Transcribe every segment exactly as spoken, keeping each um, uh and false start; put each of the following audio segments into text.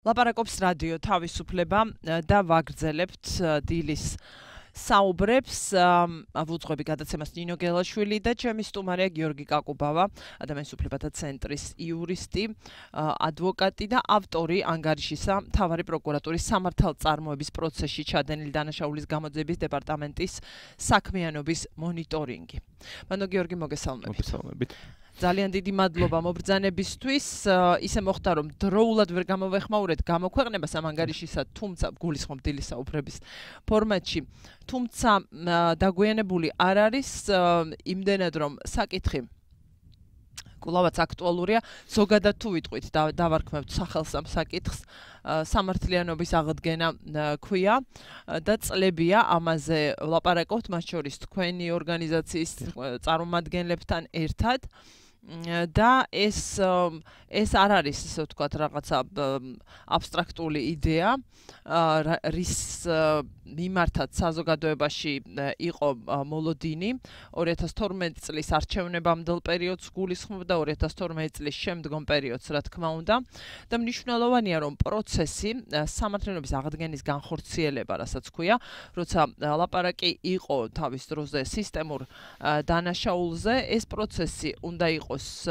ლაპარაკობს რადიო თავისუფლება და ვაგრძელებთ დილის საუბრებს. ვუძღვები გადაცემას ნინო გელაშვილი და ჩემი სტუმარია გიორგი კაკუბავა, ადამიანის უფლებათა ცენტრის იურისტი, ადვოკატი და ავტორი ანგარიშისა მთავარი პროკურატურის სამართალწარმოების პროცესში ჩადენილი დანაშაულის გამოძიების დეპარტამენტის საქმიანობის მონიტორინგი. მანდო გიორგი, მოგესალმებით. მოგესალმებით. ძალიან დიდი მადლობა მობრძანებისთვის. ისე მოხდა, რომ დროულად ვერ გამოვეხმაურეთ გამოქვეყნებას ამ ანგარიშისა, თუმცა გულისხმობ დილის საუბრების ფორმატში. თუმცა დაგვიანებული არ არის იმდენად, რომ საკითხი კვლავაც აქტუალურია. ზოგადად თუ ვიტყვით და დავარქმევთ სახელს ამ საკითხს, სამართლიანობის აღდგენა ქვია და წლებია ამაზე ვლაპარაკობთ, მას შორის თქვენი ორგანიზაციის წარმომადგენლებთან ერთად. და ეს ეს არ არის, ისე ვთქვათ, რაღაცა აბსტრაქტული იდეა, რის მიმართაც საზოგადოებაში იყო მოლოდინი. ორი ათას თორმეტი წლის არჩევნებამდელ პერიოდს გულისხმობდა, ორი ათას თორმეტი წლის შემდგომ პერიოდს, რა თქმა უნდა. და მნიშვნელოვანია, რომ პროცესი სამართლიანობის აღდგენის განხორციელება, რასაც ქვია, როცა ლაპარაკი იყო თავის დროზე სისტემურ დანაშაულზე, ეს პროცესი უნდა იყოს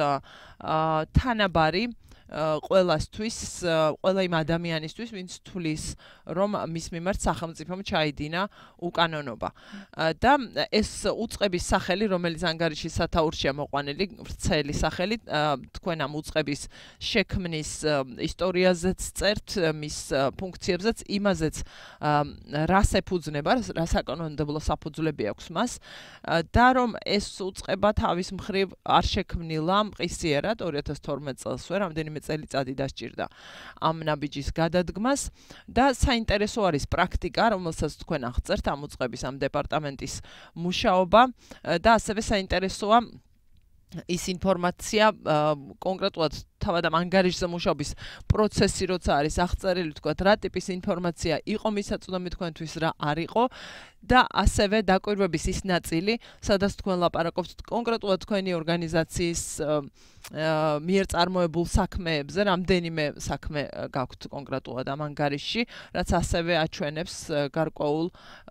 თანაბარი ყველასთვის, ყველა იმ ადამიანისთვის, ვინც თulis, რომ მის მიმართ სახელმწიფომ ჩაიდინა უკანონობა. და ეს უწყების სახელი, რომელიც ანგარიშის სათაურშია მოყვანილი, ვრცელი სახელი, თქვენ ამ უწყების შექმნის ისტორიაზეც წერთ, მის ფუნქციებზეც, იმაზეც რას ეფუძნება, რა საკანონმდებლო საფუძვლები აქვს მას, და რომ ეს უწყება თავის მხრივ არ შექმნილა მყისიერად ორი ათას თორმეტი წელსვე, რამდენიმე წელიწადი დასჭირდა ამ ნაბიჯის გადადგმას და საინტერესო არის პრაქტიკა, რომელსაც თქვენ აღწერთ ამ უწყების, ამ დეპარტამენტის მუშაობა და ასევე საინტერესოა ის ინფორმაცია, კონკრეტულად თავად ამ ანგარიშზე მუშაობის პროცესი, როცა არის აღწერილი, თქვათ, რა ტიპის ინფორმაცია იყო მისაწვდომი თქვენთვის, რა არ იყო და ასევე დაკვირვების ის ნაწილი, სადაც თქვენ ლაპარაკობთ კონკრეტულად თქვენი ორგანიზაციის მიერ წარმოებულ საქმეებზე, რამდენიმე საქმე გაქვთ კონკრეტულად ამ ანგარიშში, რაც ასევე აჩვენებს გარკვეულ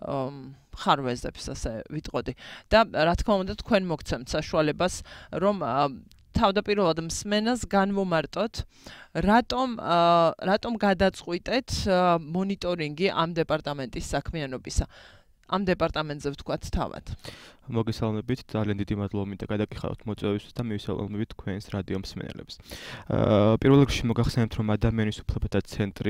ხარვეზებს, ასე ვიტყოდი. და რა თქმა უნდა, თქვენ მოგცემთ საშუალებას, რომ თავდაპირველად მსმენელს განვომარტოთ, რატომ რატომ გადაწყვიტეთ მონიტორინგი ამ დეპარტამენტის საქმიანობისა. ამ დეპარტამენტზე ვთქვათ თავად. მოგესალმებით, ძალიან დიდი მადლობა მინდა გადაგიხადოთ მოწვევისთვის და მივისალმებით თქვენს რადიო მსმენელებს. პირველ რიგში მოგახსენებთ, რომ ადამიანის უფლებათა ცენტრი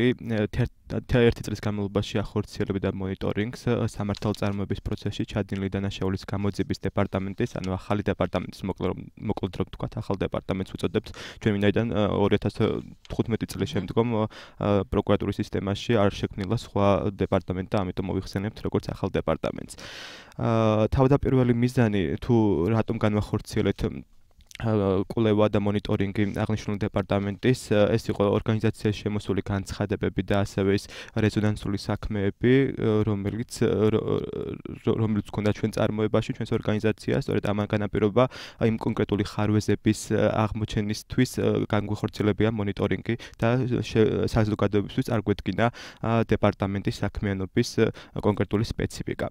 ერთი წლის განმავლობაში ახორციელებდა მონიტორინგს სამართალწარმოების პროცესში ჩადენილი დანაშაულის გამოძიების დეპარტამენტის, ანუ ახალი დეპარტამენტის, მოკლედ რომ ვთქვათ, ახალ დეპარტამენტს უწოდებთ. ჩვენ ვინაიდან ორი ათას თხუთმეტი წლის შემდგომ პროკურატურის სისტემაში არ შექმნილა სხვა დეპარტამენტი და ამიტომ მოვიხსენებთ როგორც ახალ დეპარტამენტს. თავდაპირველი მიზანი თუ რატომ განვახორციელეთ კვლევა და მონიტორინგი აღნიშნული დეპარტამენტის, ეს იყო ორგანიზაციაში შემოსული განცხადებები და ასევე ის რეზონანსული საქმეები, რომელიც რომელიც ჰქონდა ჩვენ წარმოებაში, ჩვენს ორგანიზაციას, სწორედ ამან განაპირობა იმ კონკრეტული ხარვეზების აღმოჩენისთვის განვახორციელებია მონიტორინგი და საზოგადოებისთვის წარგვედგინა დეპარტამენტის საქმიანობის კონკრეტული სპეციფიკა.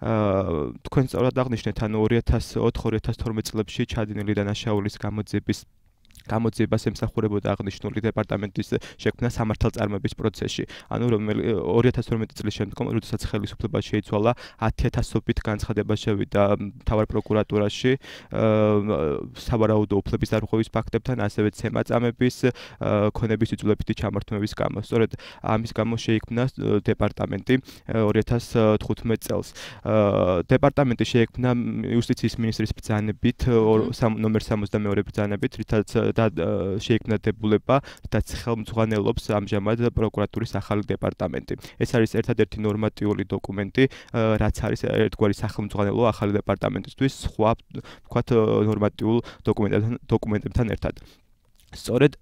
თქვენ სწორად აღნიშნეთ, ანუ ორი ათას ოთხ ორი ათას თორმეტი წლებში ჩადენილი დანაშაულის გამოძიების გამოძიებას ემსახურებოდა აღნიშნული დეპარტამენტის შექმნა სამართალწარმოების პროცესში. ანუ ორი ათას თორმეტი წლის შემდგომ, როდესაც ხელისუფლება შეიცვალა, ათი ათასობით განცხადება შევიდა მთავარ პროკურატურაში სავარაუდო უფლების დარღვევის ფაქტებთან, ასევე ცემაწამების, ქონების იძულებითი ჩამართმების გამო. სწორედ ამის გამო შეიქმნა დეპარტამენტი ორი ათას თხუთმეტი წელს. დეპარტამენტი შეიქმნა იუსტიციის მინისტრის ბრძანებით, ნომერ სამოცდამეორე ბრძანებით, რითაც და შეიქმნა დებულება, რაც ხელმძღვანელობს ამჟამად პროკურატურის ახალი დეპარტამენტი. ეს არის ერთადერთი ნორმატიული დოკუმენტი, რაც არის ერთგვარი სახელმძღვანელო ახალი დეპარტამენტისთვის სხვა, ვთქვათ, ნორმატიულ დოკუმენტებთან ერთად. სწორედ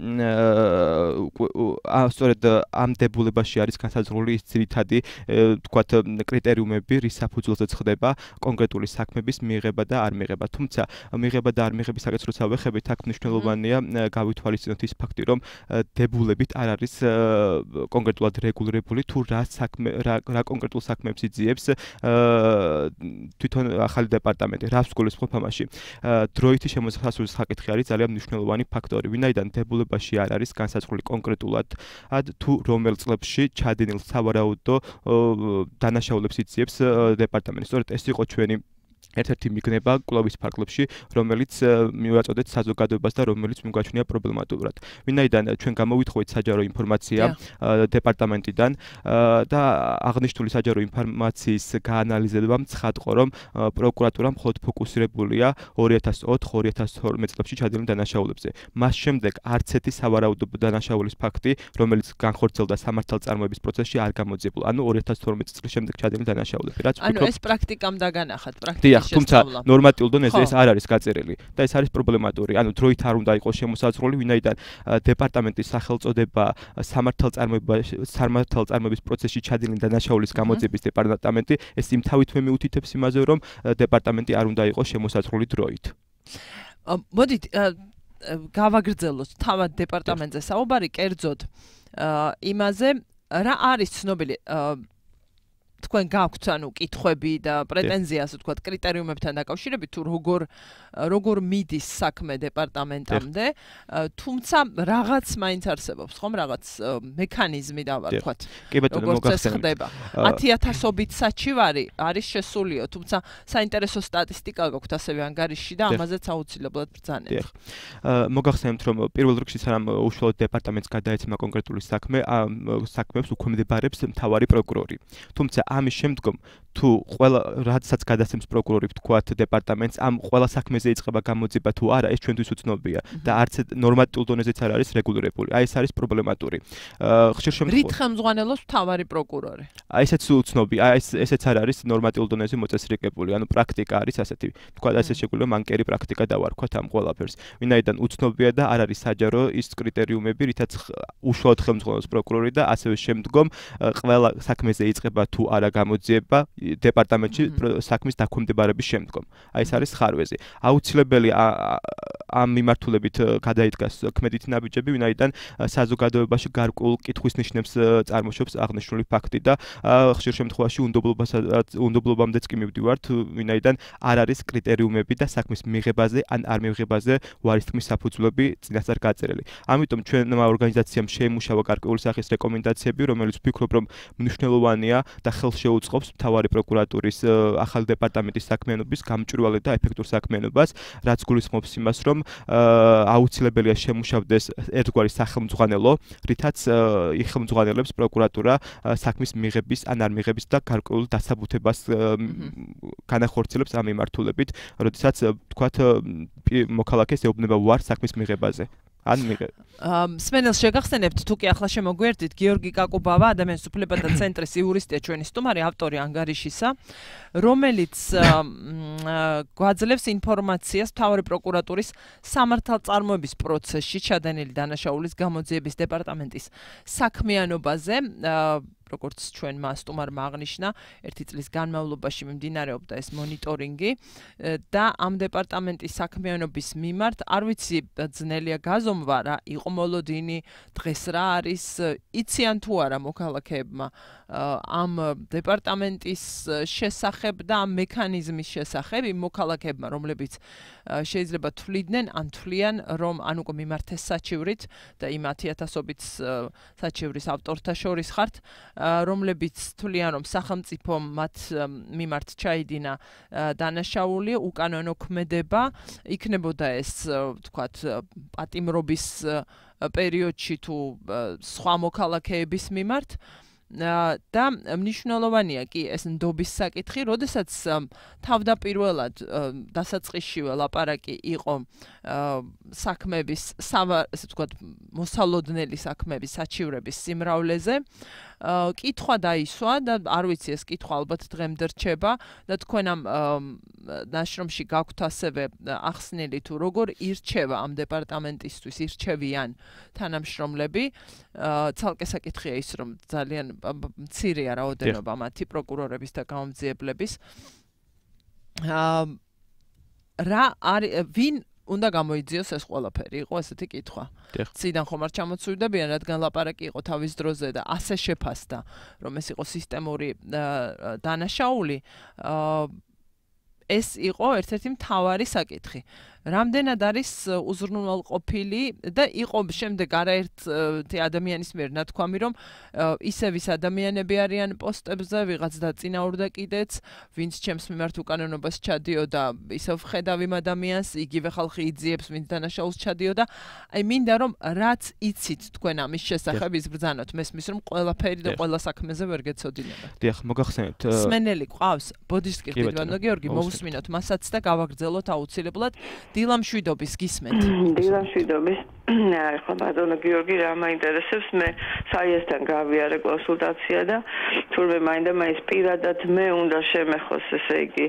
სწორედ ამ დებულებაში არის განსაზღვრული ის ძირითადი თქვათ კრიტერიუმები, რის საფუძველზეც ხდება კონკრეტული საქმების მიღება და არ მიღება. თუმცა მიღება და არ მიღების საკითხს როცა ვეხებით, აქ მნიშვნელოვანია გავითვალისწინოთ ის ფაქტი, რომ დებულებით არ არის კონკრეტულად რეგულირებული თუ რა საქმე რა კონკრეტულ საქმეებს იძიებს თვითონ ახალი დეპარტამენტი. რას გულისხმობ ამაში? დროითი შემოსახსოვრის საკითხი არის ძალიან მნიშვნელოვანი ფაქტორი. ვინაიდან დებულებაში არ არის განსაზღვრული კონკრეტულად თუ რომელ წლებში ჩადენილ სავარაუდო დანაშაულებს იძიებს დეპარტამენტი. სწორედ ეს იყო ჩვენი ერთ-ერთი მიგნება კვლევის ფარგლებში, რომელიც მივაწოდეთ საზოგადოებას და რომელიც მიგვაჩნია პრობლემატურად. ვინაიდან ჩვენ გამოვითხოვეთ საჯარო ინფორმაცია დეპარტამენტიდან და აღნიშნული საჯარო ინფორმაციის გაანალიზებამ ცხადყო, რომ პროკურატურა მხოლოდ ფოკუსირებულია ორი ათას ოთხ ორი ათას თორმეტ წლებში ჩადენილ დანაშაულებზე. მას შემდეგ არც ერთი სავარაუდო დანაშაულის ფაქტი, რომელიც განხორციელდა სამართალწარმოების პროცესში, არ გამოძიებულა. ანუ ორი ათას თორმეტ წლის შემდეგ ჩადენილ დანაშაულები, რაც ანუ ეს პრაქტიკამ დაგანახათ, პრაქტიკა თუმცა ნორმატიულ დონეზე ეს არ არის გაწერილი და ეს არის პრობლემატური. ანუ დროით არ უნდა იყოს შემოსაზღვრული, ვინაიდან დეპარტამენტის სახელწოდება სამართალწარმოების სამართალწარმოების პროცესში ჩადენილი დანაშაულის გამოძიების დეპარტამენტი, ეს იმ თავითვე მიუთითებს იმაზე, რომ დეპარტამენტი არ უნდა იყოს შემოსაზღვრული დროით. მოდით გავაგრძელოთ თავად დეპარტამენტზე საუბარი, კერძოდ იმაზე, რა არის ცნობილი თქვენ გაქვთ ანუ კითხვები და პრეტენზია ასე ვთქვათ კრიტერიუმებთან დაკავშირებით თუ როგორ როგორ მიდის საქმე დეპარტამენტამდე, თუმცა რაღაც მაინც არსებობს, ხომ, რაღაც მექანიზმი და ვთქვათ. კი ბატონო, მოგახსენებთ. ათი ათასობით საჩივარი არის შესულიო, თუმცა საინტერესო სტატისტიკა გაქვთ ასევე ანგარიში და ამაზეც აუცილებლად ბრძანეთ. მოგახსენებთ, რომ პირველ რიგში სანამ უშუალოდ დეპარტამენტს გადაეცემა კონკრეტული საქმე, ამ საქმეებს უქვემდებარებს მთავარი პროკურორი. თუმცა ამის შემდგომ თუ ყველა როდესაც გადასცემს პროკურორი ვთქვათ დეპარტამენტს ამ ყველა საქმეზე იწყება გამოძიება თუ არა, ეს ჩვენთვის უცნობია და არც ნორმატიულ დონეზეც არ არის რეგულირებული. აი ეს არის პრობლემატური. ხშირ შემთხვევაში რით ხელმძღვანელობს მთავარი პროკურორი? აი ესეც უცნობია, აი ეს ესეც არ არის ნორმატიულ დონეზე მოწესრიგებული. ანუ პრაქტიკა არის ასეთი. ვთქვათ ასე შეგვიძლია მანკერი პრაქტიკა დავარქვათ ამ ყველაფერს. ვინაიდან უცნობია და არ არის საჯარო ის კრიტერიუმები, რითაც უშუალოდ ხელმძღვანელობს პროკურორი და ასევე შემდგომ ყველა საქმეზე იწყება თუ არა გამოძიება დეპარტამენტში საქმის დაქვემდებარების შემდგომ. აი ეს არის ხარვეზი. აუცილებელი ამ მიმართულებით გადაიდგას ქმედითი ნაბიჯები, ვინაიდან საზოგადოებაში გარკვეულ კითხვის ნიშნებს წარმოშობს აღნიშნული ფაქტი და ხშირ შემთხვევაში უნდობლობამდეც კი მივდივართ, ვინაიდან არ არის კრიტერიუმები და საქმის მიღებაზე ან არ მიღებაზე ვარისთქმის საფუძვლები წინასწარ გაწერილი. ამიტომ ჩვენმა ორგანიზაციამ შეიმუშავა გარკვეული სახის რეკომენდაციები, რომელიც ვფიქრობ, რომ მნიშვნელოვანია და ხელს შეუწყობს მთავარი პროკურატურის ახალი დეპარტამენტის საქმიანობის გამჭვირვალე და ეფექტურ საქმიანობას, რაც გულისხმობს იმას, რომ აუცილებელია შემუშავდეს ერთგვარი სახელმძღვანელო, რითაც იხელმძღვანელებს პროკურატურა საქმის მიღების ან არ მიღების და გარკვეულ დასაბუთებას განახორციელებს ამ მიმართულებით, როდესაც თქვათ მოქალაქეს ეუბნება ვარ საქმის მიღებაზე. ან მიღე. სმენელს შეგახსენებთ, თუ კი ახლა შემოგვიერთდით, გიორგი კაკუბავა, ადამიანის უფლებათა ცენტრის იურისტია ჩვენი სტუმარი, ავტორი ანგარიშისა, რომელიც გვაძლევს ინფორმაციას მთავარი პროკურატურის სამართალწარმოების პროცესში ჩადენილი დანაშაულის გამოძიების დეპარტამენტის საქმიანობაზე. როგორც ჩვენმა სტუმარმა აღნიშნა, ერთი წლის განმავლობაში მიმდინარეობდა ეს მონიტორინგი და ამ დეპარტამენტის საქმიანობის მიმართ არ ვიცი ძნელია გაზომვა რა იყო მოლოდინი, დღეს რა არის, იციან თუ არა მოქალაქეებმა ამ დეპარტამენტის შესახებ და ამ მექანიზმის შესახებ იმ მოქალაქეებმა, რომლებიც შეიძლება თვლიდნენ ან თვლიან, რომ ან უკვე მიმართეს საჩივრით და იმ ათი ათასობით საჩივრის ავტორთა შორის ხართ, რომლებიც თვლიან, რომ სახელმწიფომ მათ მიმართ ჩაიდინა დანაშაული, უკანონო ქმედება, იქნებოდა ეს, ვთქვათ, პატიმრობის პერიოდში თუ სხვა მოქალაქეების მიმართ. და მნიშვნელოვანია კი ეს ნდობის საკითხი, როდესაც თავდაპირველად დასაწყისშივე ლაპარაკი იყო საქმების, ასე ვთქვათ, მოსალოდნელი საქმების საჩივრების სიმრავლეზე, კითხვა დაისვა და არ ვიცი ეს კითხვა ალბათ დღემდე რჩება და თქვენ ამ ნაშრომში გაქვთ ასევე ახსნილი თუ როგორ ირჩევა ამ დეპარტამენტისთვის ირჩევიან თანამშრომლები ცალკე საკითხია ის რომ ძალიან მცირეა რაოდენობა მათი პროკურორების და გამომძიებლების რა არის ვინ უნდა გამოიძიოს ეს ყველაფერი იყო ესეთი კითხვა. ციდან ხომ არ ჩამოწვივდებიან, რადგან ლაპარაკი იყო თავის დროზე და ასე შეფასდა, რომ ეს იყო სისტემური დანაშაული. ეს იყო ერთ-ერთი მთავარი საკითხი. რამდენად არის უზრუნველყოფილი და იყო შემდეგ არაერთი ადამიანის მიერ ნათქვამი, რომ ისე ვის ადამიანები არიან პოსტებზე, ვიღაც დაწინაურდა კიდეც, ვინც ჩემს მიმართ უკანონობას ჩადიოდა, ისევ ხედავ იმ ადამიანს, იგივე ხალხი იძიებს, ვინც დანაშაულს ჩადიოდა. აი მინდა რომ რაც იცით თქვენ ამის შესახებ იზბრძანოთ, მესმის რომ ყველაფერი და ყველა საქმეზე ვერ გეცოდინებათ. დიახ, მოგახსენებთ. სმენელი ყავს, ბოდიშკირდით ვანო გიორგი, მოვუსმინოთ მასაც და გავაგრძელოთ აუცილებლად. დილამშვიდობის გისმენთ. დილამშვიდობის. ხო, ბატონო გიორგი, რა მაინტერესებს, მე საიესთან გავიარე კონსულტაცია და თურმე მაინდა მაინც პირადად მე უნდა შემეხოს, ესე იგი,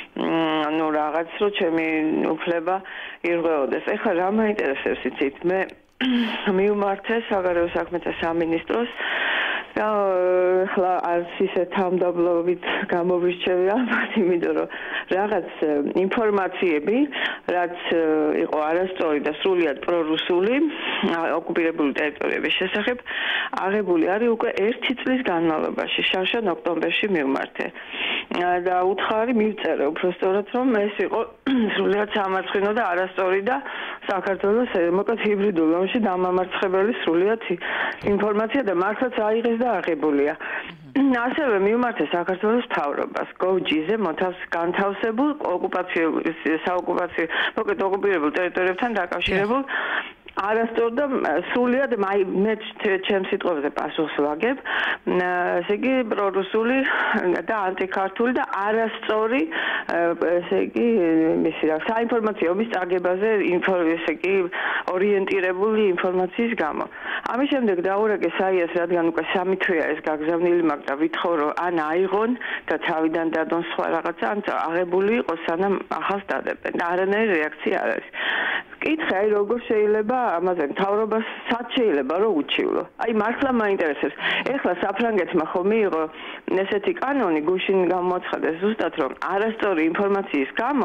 ну რაღაც რო ჩემი უფლება ირღვეოდეს. ეხლა რა მაინტერესებს იცით, მე მივმართე საგარეო საქმეთა სამინისტროს და ახლა არც ისე თამდაბლობით გამოვრჩევი ალბათ, იმიტომ რომ რაღაც ინფორმაციები, რაც იყო არასწორი და სრულიად პრორუსული ოკუპირებული ტერიტორიების შესახებ, აღებული არის უკვე ერთი წლის განმავლობაში, შარშან ოქტომბერში მივმართე. და უთხარი მივწერე უბრალოდ რომ ეს იყო სრულიად სამარცხინო და არასწორი და საქართველოს მოკლედ ჰიბრიდული ომში დამამარცხებელი სრულიად ინფორმაცია და მართლაც აიღეს და აღებულია. ასევე მივმართე საქართველოს მთავრობას გოჯიზე მოთავს განთავსებულ ოკუპაციურ საოკუპაციო მოკლედ ოკუპირებულ ტერიტორიებთან დაკავშირებულ არასწორ და სრულიად მე ჩემს სიტყვებზე პასუხს ვაგებ, ესე იგი პრორუსული და ანტიქართული და არასწორი, ესე იგი მისი რა საინფორმაციო ომის წარგებაზე ესე იგი ორიენტირებული ინფორმაციის გამო. ამის შემდეგ დაურეკე საიას, რადგან უკვე სამი თვეა ეს გაგზავნილი მაქვს და ვითხოვ რომ ან აიღონ და თავიდან დადონ სხვა რაღაცა, ან აღებული იყოს სანამ ახალს დადებენ და არანაირი რეაქცია არ არის. კითხე, აი როგორ შეიძლება ამაზე მთავრობას სად შეიძლება რომ უჩივლო. აი მართლა მაინტერესებს. ეხლა საფრანგეთმა ხომ მიიღო ესეთი კანონი, გუშინ გამოაცხადეს ზუსტად რომ არასწორი ინფორმაციის გამო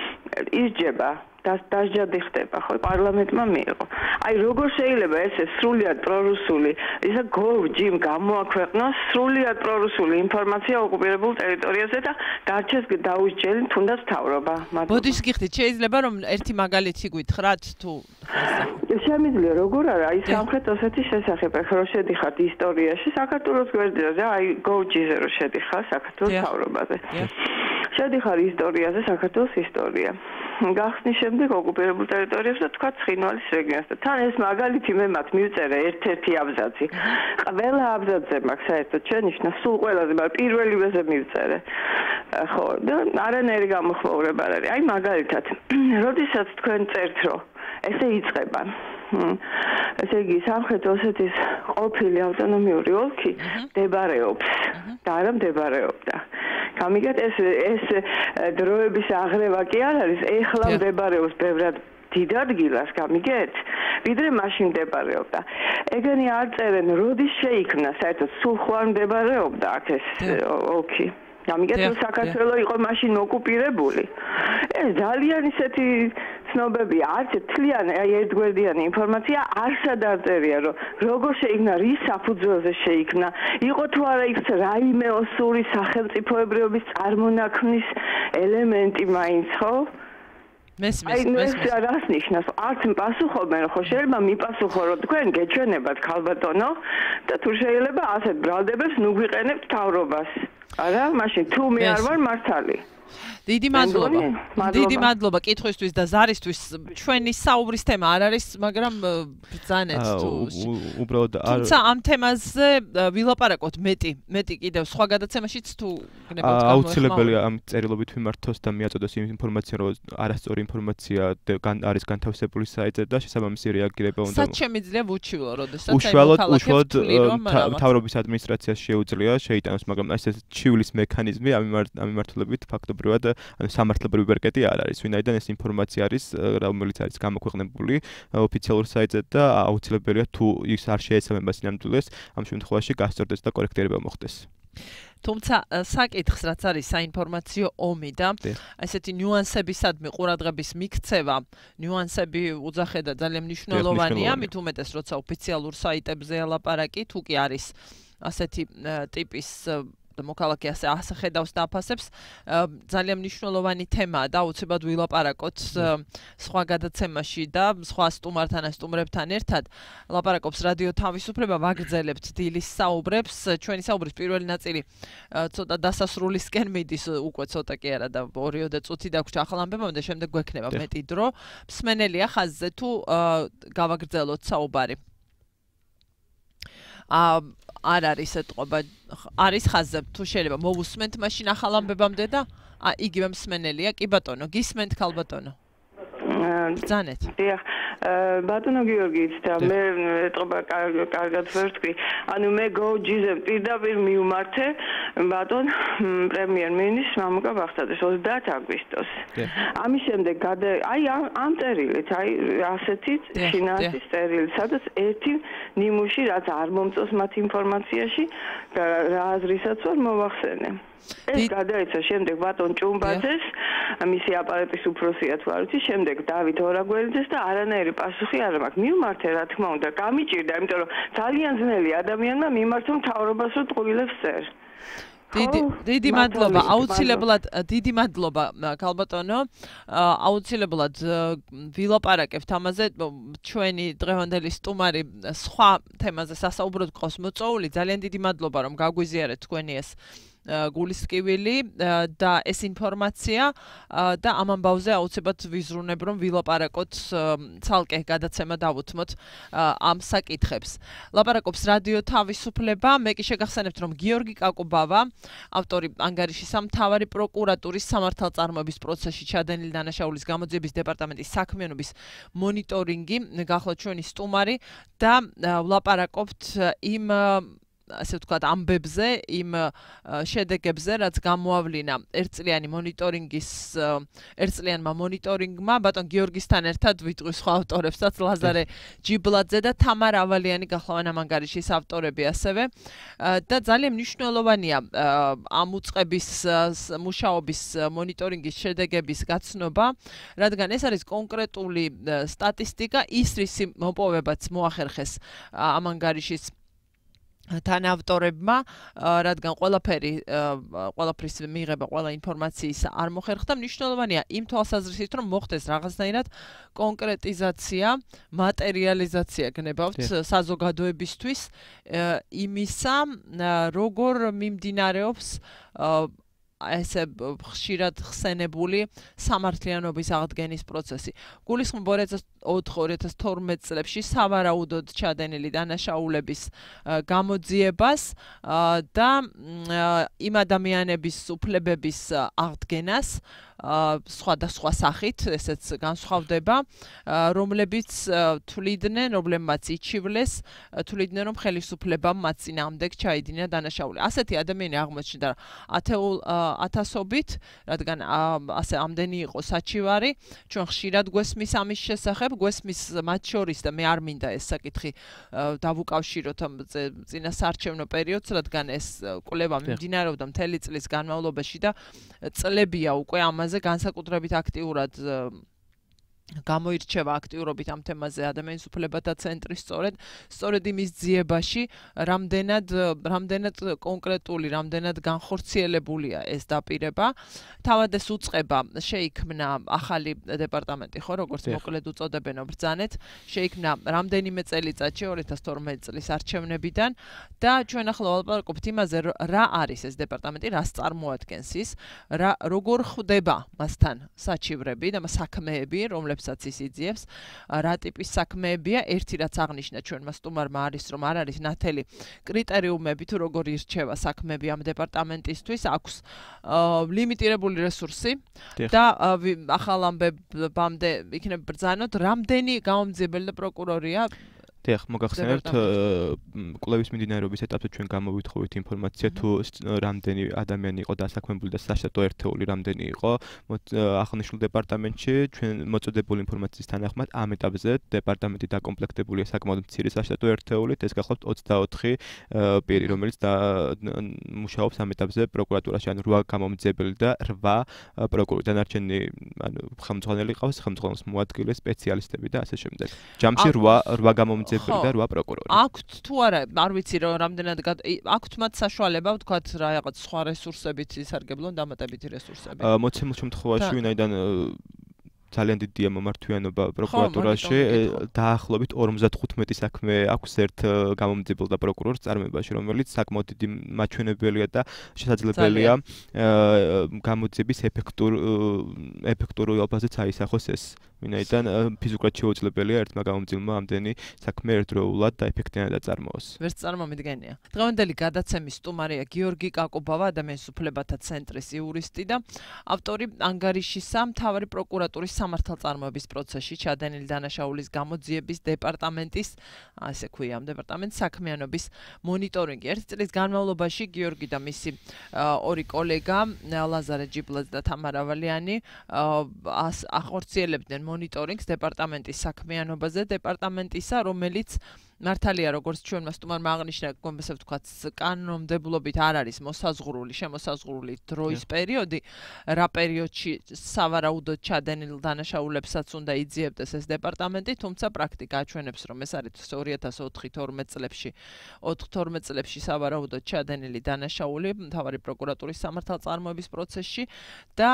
ისჯება და დასჯადი ხდება, ხო, პარლამენტმა მიიღო. აი როგორ შეიძლება ესე სრულიად პრორუსული, ისა გოჯიმ გამოაქვეყნოს სრულიად პრორუსული ინფორმაცია ოკუპირებულ ტერიტორიაზე და დარჩეს დაუსჯელი თუნდაც მთავრობა. ბოდიშკირდით შეიძლება რომ ერთი მაგალითი გითხრათ თუ შემიძლია როგორ არა, აი სამხრეთ ოსეთის შესახებ ახლა შედიხართ ისტორიაში, საქართველოს გვერდზე, აი გოჯიზე რო შედიხარ საქართველოს მთავრობაზე. შედიხარ ისტორიაზე, საქართველოს ისტორია. გახსნის შემდეგ ოკუპირებულ ტერიტორიებს და თქვა ცხინვალის რეგიონს და თან ეს მაგალითი მე მათ მივწერე ერთ-ერთი აბზაცი. ყველა აბზაცზე მაქვს საერთოდ შენიშვნა, სულ ყველაზე, მაგრამ პირველივეზე მივწერე. ხო, და არანაირი გამოხმაურება არ არის. აი მაგალითად, როდესაც თქვენ წერთ, რომ ესე იწყება. ესე იგი, სამხრეთ ოსეთის ყოფილი ავტონომიური ოლქი მდებარეობს და არა მდებარეობდა. გამიგეთ ეს ეს დროების აღრევა კი არ არის, ეხლა მდებარეობს ბევრად დიდ ადგილას, გამიგეთ? ვიდრე მაშინ მდებარეობდა. ეგენი არ წერენ, როდის შეიქმნა, საერთოდ სულ ხო არ მდებარეობდა აქ ეს ოლქი. გამიგეთ, საქართველო იყო მაშინ ოკუპირებული. ეს ძალიან ისეთი ცნობები, არც თლიანი, აი ერთგვერდიანი ინფორმაცია არსად არ წერია, რომ როგორ შეიქმნა, რის საფუძველზე შეიქმნა, იყო თუ არა იქ რაიმე ოსური სახელმწიფოებრიობის წარმონაქმნის ელემენტი მაინც, ხო? მესმის, მესმის. აი, რას ნიშნავს? არც პასუხობენ, ხო შეიძლება მიპასუხო, რომ თქვენ გეჩვენებათ ქალბატონო და თუ შეიძლება ასეთ ბრალდებებს ნუ გვიყენებთ მთავრობას. არა, მაშინ თუ მე არ ვარ მართალი. დიდი მადლობა. დიდი მადლობა კითხვისთვის და ზარისთვის. ჩვენი საუბრის თემა არ არის, მაგრამ ბრძანეთ თუ უბრალოდ არ თუმცა ამ თემაზე ვილაპარაკოთ მეტი, მეტი კიდევ სხვა გადაცემაშიც თუ გნებავთ გამოეხმაუროთ. აუცილებელია ამ წერილობით მიმართოს და მიაწოდოს იმ ინფორმაცია, რომ არასწორი ინფორმაცია არის განთავსებული საიტზე და შესაბამისი რეაგირება უნდა. სად შემიძლია ვუჩივლო, როდესაც უშუალოდ უშუალოდ მთავრობის ადმინისტრაციას შეუძლია შეიტანოს, მაგრამ ეს ჩივლის მექანიზმი ამ მიმართულებით ფაქტობრივად სამართლებრივი ბერკეტი არ არის, ვინაიდან ეს ინფორმაცია არის, რომელიც არის გამოქვეყნებული ოფიციალურ საიტზე და აუცილებელია თუ ის არ შეესაბამება სინამდვილეს, ამ შემთხვევაში გასწორდეს და კორექტირება მოხდეს. თუმცა საკითხს რაც არის საინფორმაციო ომი და ესეთი ნიუანსებისადმი ყურადღების მიქცევა, ნიუანსები უძახე და ძალიან მნიშვნელოვანია, მით უმეტეს როცა ოფიციალურ საიტებზე ელაპარაკი, თუ კი არის ასეთი ტიპის მოქალაქე ასე ასახედავს და აფასებს, ძალიან მნიშვნელოვანი თემაა და აუცილებლად ვილაპარაკოთ სხვა გადაცემაში და სხვა სტუმართან ან სტუმრებთან ერთად. ლაპარაკობს რადიო თავისუფლება, ვაგრძელებთ დილის საუბრებს. ჩვენი საუბრის პირველი ნაწილი ცოტა დასასრულისკენ მიდის, უკვე ცოტა კი არა და ორიოდე წუთი დაგვრჩა ახალ ამბებამდე, შემდეგ გვექნება მეტი დრო. მსმენელია ხაზზე თუ გავაგრძელოთ საუბარი. აა არ არის ეთყობა, არის ხაზზე, თუ შეიძლება მოვუსმენთ მაშინ ახალ ამბებამდე და იგივე მსმენელია, კი ბატონო, გისმენთ ქალბატონო. ბრძანეთ. დიახ, ბატონო გიორგიც და მე ეთყობა კარგად ვერ თქვი. ანუ მე გოჯიზე პირდაპირ მივმართე ბატონ პრემიერ-მინისტრს მამუკა ბახტაძეს ოცდაათ აგვისტოს. ამის შემდეგ აი ამ წერილით, აი ასეთი ფინანსის წერილით, სადაც ერთი ნიმუში რაც არ მომწონს მათ ინფორმაციაში და რა აზრისაც ვარ მოვახსენე. ეს გადაეცა შემდეგ ბატონ ჭუმბაძეს, მისი აპარატის უფროსია თუ არ ვიცი, შემდეგ დავით ორაგველიძეს და არანაირი პასუხი არ მაქვს. მივმართე რა თქმა უნდა, გამიჭირდა, იმიტომ რომ ძალიან ძნელი ადამიანმა მიმართო მთავრობას რომ ტყუილებს წერ. დიდი დიდი მადლობა, აუცილებლად დიდი მადლობა ქალბატონო, აუცილებლად ვილაპარაკებთ ამაზე, ჩვენი დღევანდელი სტუმარი სხვა თემაზე სასაუბროდ გყავს მოწვეული, ძალიან დიდი მადლობა რომ გაგვიზიარეთ თქვენი ეს გულისწყივილი და ეს ინფორმაცია და ამ ამბავზე აუცილებლად ვიზრუნებ რომ ვილაპარაკოთ ცალკე გადაცემა დავუთმოთ ამ საკითხებს. ლაპარაკობს რადიო თავისუფლება, მე კი შეგახსენებთ რომ გიორგი კაკუბავა, ავტორი ანგარიშის სამთავარი პროკურატურის სამართალწარმოების პროცესში ჩადენილი დანაშაულის გამოძიების დეპარტამენტის საქმიანობის მონიტორინგი, გახლავთ ჩვენი სტუმარი და ვლაპარაკობთ იმ ასე ვთქვათ, ამბებზე, იმ შედეგებზე, რაც გამოავლინა ერთწლიანი მონიტორინგის ერთწლიანმა მონიტორინგმა, ბატონ გიორგისთან ერთად ვიტყვი სხვა ავტორებსაც, ლაზარე ჯიბლაძე და თამარ ავალიანი გახლავენ ამ ანგარიშის ავტორები ასევე. და ძალიან მნიშვნელოვანია ამ უწყების მუშაობის მონიტორინგის შედეგების გაცნობა, რადგან ეს არის კონკრეტული სტატისტიკა, ის რისი მოპოვებაც მოახერხეს ამ ანგარიშის თანავტორებმა, რადგან ყველაფერი ყველაფრის მიღება, ყველა ინფორმაციის არ მოხერხდა, მნიშვნელოვანია იმ თვალსაზრისით, რომ მოხდეს რაღაცნაირად კონკრეტიზაცია, მატერიალიზაცია გნებავთ საზოგადოებისთვის იმისა, როგორ მიმდინარეობს ესე ხშირად ხსენებული სამართლიანობის აღდგენის პროცესი. გულისხმობ ორი ათას ოთხ ორი ათას თორმეტ წლებში სავარაუდოდ ჩადენილი დანაშაულების გამოძიებას და იმ ადამიანების უფლებების აღდგენას სხვადასხვა სახით, ესეც განსხვავდება, რომლებიც თვლიდნენ, რომლებმაც იჩივლეს, თვლიდნენ, რომ ხელისუფლებამ მათ წინააღმდეგ ჩაიდინა დანაშაული. ასეთი ადამიანი აღმოჩნდა ათეულ ათასობით, რადგან ასე ამდენი იყო საჩივარი, ჩვენ ხშირად გვესმის ამის შესახებ, გვესმის მათ შორის და მე არ მინდა ეს საკითხი დავუკავშიროთ ამ წინასაარჩევნო პერიოდს, რადგან ეს კვლევა მიმდინარეობდა მთელი წლის განმავლობაში და წლებია უკვე ამაზე განსაკუთრებით აქტიურად გამოირჩევა აქტიურობით ამ თემაზე ადამიანის უფლებათა ცენტრი სწორედ სწორედ იმის ძიებაში რამდენად რამდენად კონკრეტული რამდენად განხორციელებულია ეს დაპირება თავად ეს უწყება შეიქმნა ახალი დეპარტამენტი ხო როგორც მოკლედ უწოდებენ ბრძანეთ შეიქმნა რამდენიმე წელიწადში ორი ათას თორმეტი წლის არჩევნებიდან და ჩვენ ახლა ვალაპარაკობთ იმაზე რა არის ეს დეპარტამენტი რას წარმოადგენს ის რა როგორ ხვდება მასთან საჩივრები და საქმეები რომლებსაც ის იძიებს რა ტიპის საქმეებია ერთი რაც აღნიშნა ჩვენმა სტუმარმა არის რომ არ არის ნათელი კრიტერიუმები თუ როგორ ირჩევა საქმეები ამ დეპარტამენტისთვის აქვს ლიმიტირებული რესურსი და ახალ ამბებამდე იქნება ბრძანოთ რამდენი გამომძიებელი და პროკურორია დიახ, მოგახსენებთ კვლევის მიმდინარეობის ეტაპზე ჩვენ გამოვითხოვით ინფორმაცია თუ რამდენი ადამიანი იყო დასაქმებული და საშტატო ერთეული რამდენი იყო აღნიშნულ დეპარტამენტში ჩვენ მოწოდებული ინფორმაციის თანახმად ამ ეტაპზე დეპარტამენტი დაკომპლექტებულია საკმაოდ მცირე საშტატო ერთეულით ეს გახლავთ ოცდაოთხი პირი რომელიც მუშაობს ამ ეტაპზე პროკურატურაში ანუ რვა გამომძიებელი და რვა პროკურორი დანარჩენი ანუ ხელმძღვანელი ყავს ხელმძღვანელს მოადგილე სპეციალისტები და ასე შემდეგ ჯამში რვა რვა გამომძიებელი და რვა პროკურორი. აქვთ თუ არა, არ ვიცი რომ რამდენად აქვთ მათ საშუალება, ვთქვათ, რაღაც სხვა რესურსებით ისარგებლონ დამატებითი რესურსები. მოცემულ შემთხვევაში ვინაიდან ძალიან დიდია მომართვიანობა პროკურატურაში დაახლოებით ორმოცდათხუთმეტი საქმე აქვს ერთ გამომძიებელ და პროკურორს წარმოებაში, რომელიც საკმაოდ დიდი მაჩვენებელია და შესაძლებელია გამოძიების ეფექტურ ეფექტურობაზეც აისახოს ეს. ვინაიდან ფიზიკურად შეუძლებელია ერთმა გამომძიებელმა ამდენი საქმე ერთდროულად და ეფექტიანად აწარმოოს. ვერც წარმომიდგენია. დღევანდელი გადაცემის სტუმარია გიორგი კაკობავა, ადამიანის უფლებათა ცენტრის იურისტი და ავტორი ანგარიშისა მთავარი პროკურატურის სამართალწარმოების პროცესში ჩადენილი დანაშაულის გამოძიების დეპარტამენტის, ასე ქვია ამ დეპარტამენტის საქმიანობის მონიტორინგი. ერთი წლის განმავლობაში გიორგი და მისი ორი კოლეგა, ლაზარე ჯიბლაძე და თამარა ვალიანი, ახორციელებდნენ მონიტორინგს დეპარტამენტის საქმიანობაზე, დეპარტამენტისა, რომელიც მართალია, როგორც ჩვენმა სტუმარმა აღნიშნა, ასე ვთქვათ, კანონმდებლობით არ არის მოსაზღვრული, შემოსაზღვრული დროის პერიოდი, რა პერიოდში სავარაუდოდ ჩადენილ დანაშაულებსაც უნდა იძიებდეს ეს დეპარტამენტი, თუმცა პრაქტიკა აჩვენებს, რომ ეს არის ორი ათას ოთხი თორმეტ წლებში, ოთხ თორმეტ წლებში სავარაუდოდ ჩადენილი დანაშაული მთავარი პროკურატურის სამართალწარმოების პროცესში და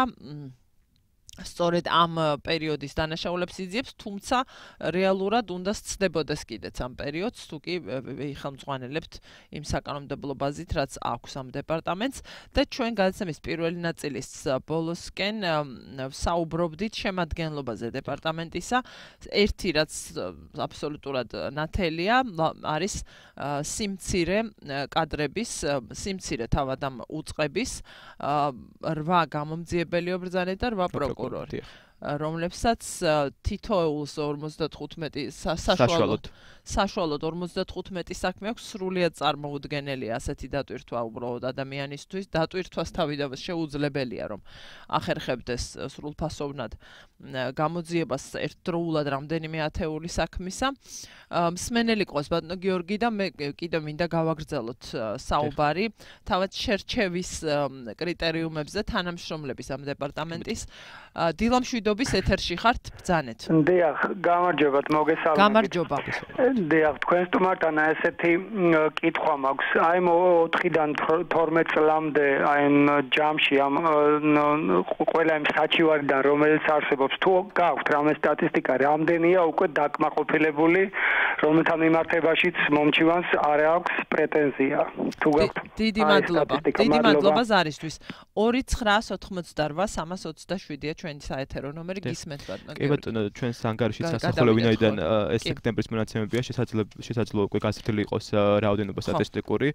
სწორედ ამ პერიოდის დანაშაულებს იძიებს, თუმცა რეალურად უნდა სცდებოდეს კიდეც ამ პერიოდს, თუ კი ხელმძღვანელებთ იმ საკანონმდებლო ბაზით, რაც აქვს ამ დეპარტამენტს და ჩვენ გადაცემის პირველი ნაწილის ბოლოსკენ საუბრობდით შემადგენლობაზე დეპარტამენტისა. ერთი რაც აბსოლუტურად ნათელია, არის სიმცირე კადრების, სიმცირე თავად ამ უწყების, რვა გამომძიებელი ობრძანე და რვა პროკურორი. რომლებსაც თითოეულს ორმოცდათხუთმეტი საშუალოდ საშუალოდ ორმოცდათხუთმეტი საქმე აქვს სრულიად წარმოუდგენელი ასეთი დატვირთვა უბრალოდ ადამიანისთვის დატვირთვას თავიდანვე შეუძლებელია რომ ახერხებდეს სრულფასოვნად გამოძიებას ერთდროულად რამდენიმე ათეული საქმისა მსმენელი ყავს ბატონო გიორგი და მე კიდევ მინდა გავაგრძელოთ საუბარი თავად შერჩევის კრიტერიუმებზე თანამშრომლების ამ დეპარტამენტის დილამშვიდობის ეთერში ხართ ბრძანეთ. დიახ, გამარჯობათ, მოგესალმებით. გამარჯობა. დიახ, თქვენ სტუმართან ესეთი კითხვა მაქვს. აი ოთხიდან თორმეტ წლამდე აი ჯამში ამ ყველა იმ საჩივარიდან რომელიც არსებობს, თუ გაქვთ რამე სტატისტიკა, რამდენია უკვე დაკმაყოფილებული, რომელთა მიმართებაშიც მომჩივანს არ აქვს პრეტენზია. თუ გაქვთ. დიდი მადლობა. დიდი მადლობა ზარისთვის. ორი ცხრაას ოთხმოცდარვა სამას ოცდაშვიდია ჩვენი საეთერო ნომერი გისმენთ ბატონო. კი ბატონო, ჩვენ სანგარიშის სასახელო ვინაიდან ეს სექტემბრის მონაცემებია შესაძლოა უკვე გასართული იყოს რაოდენობა სტატისტიკური.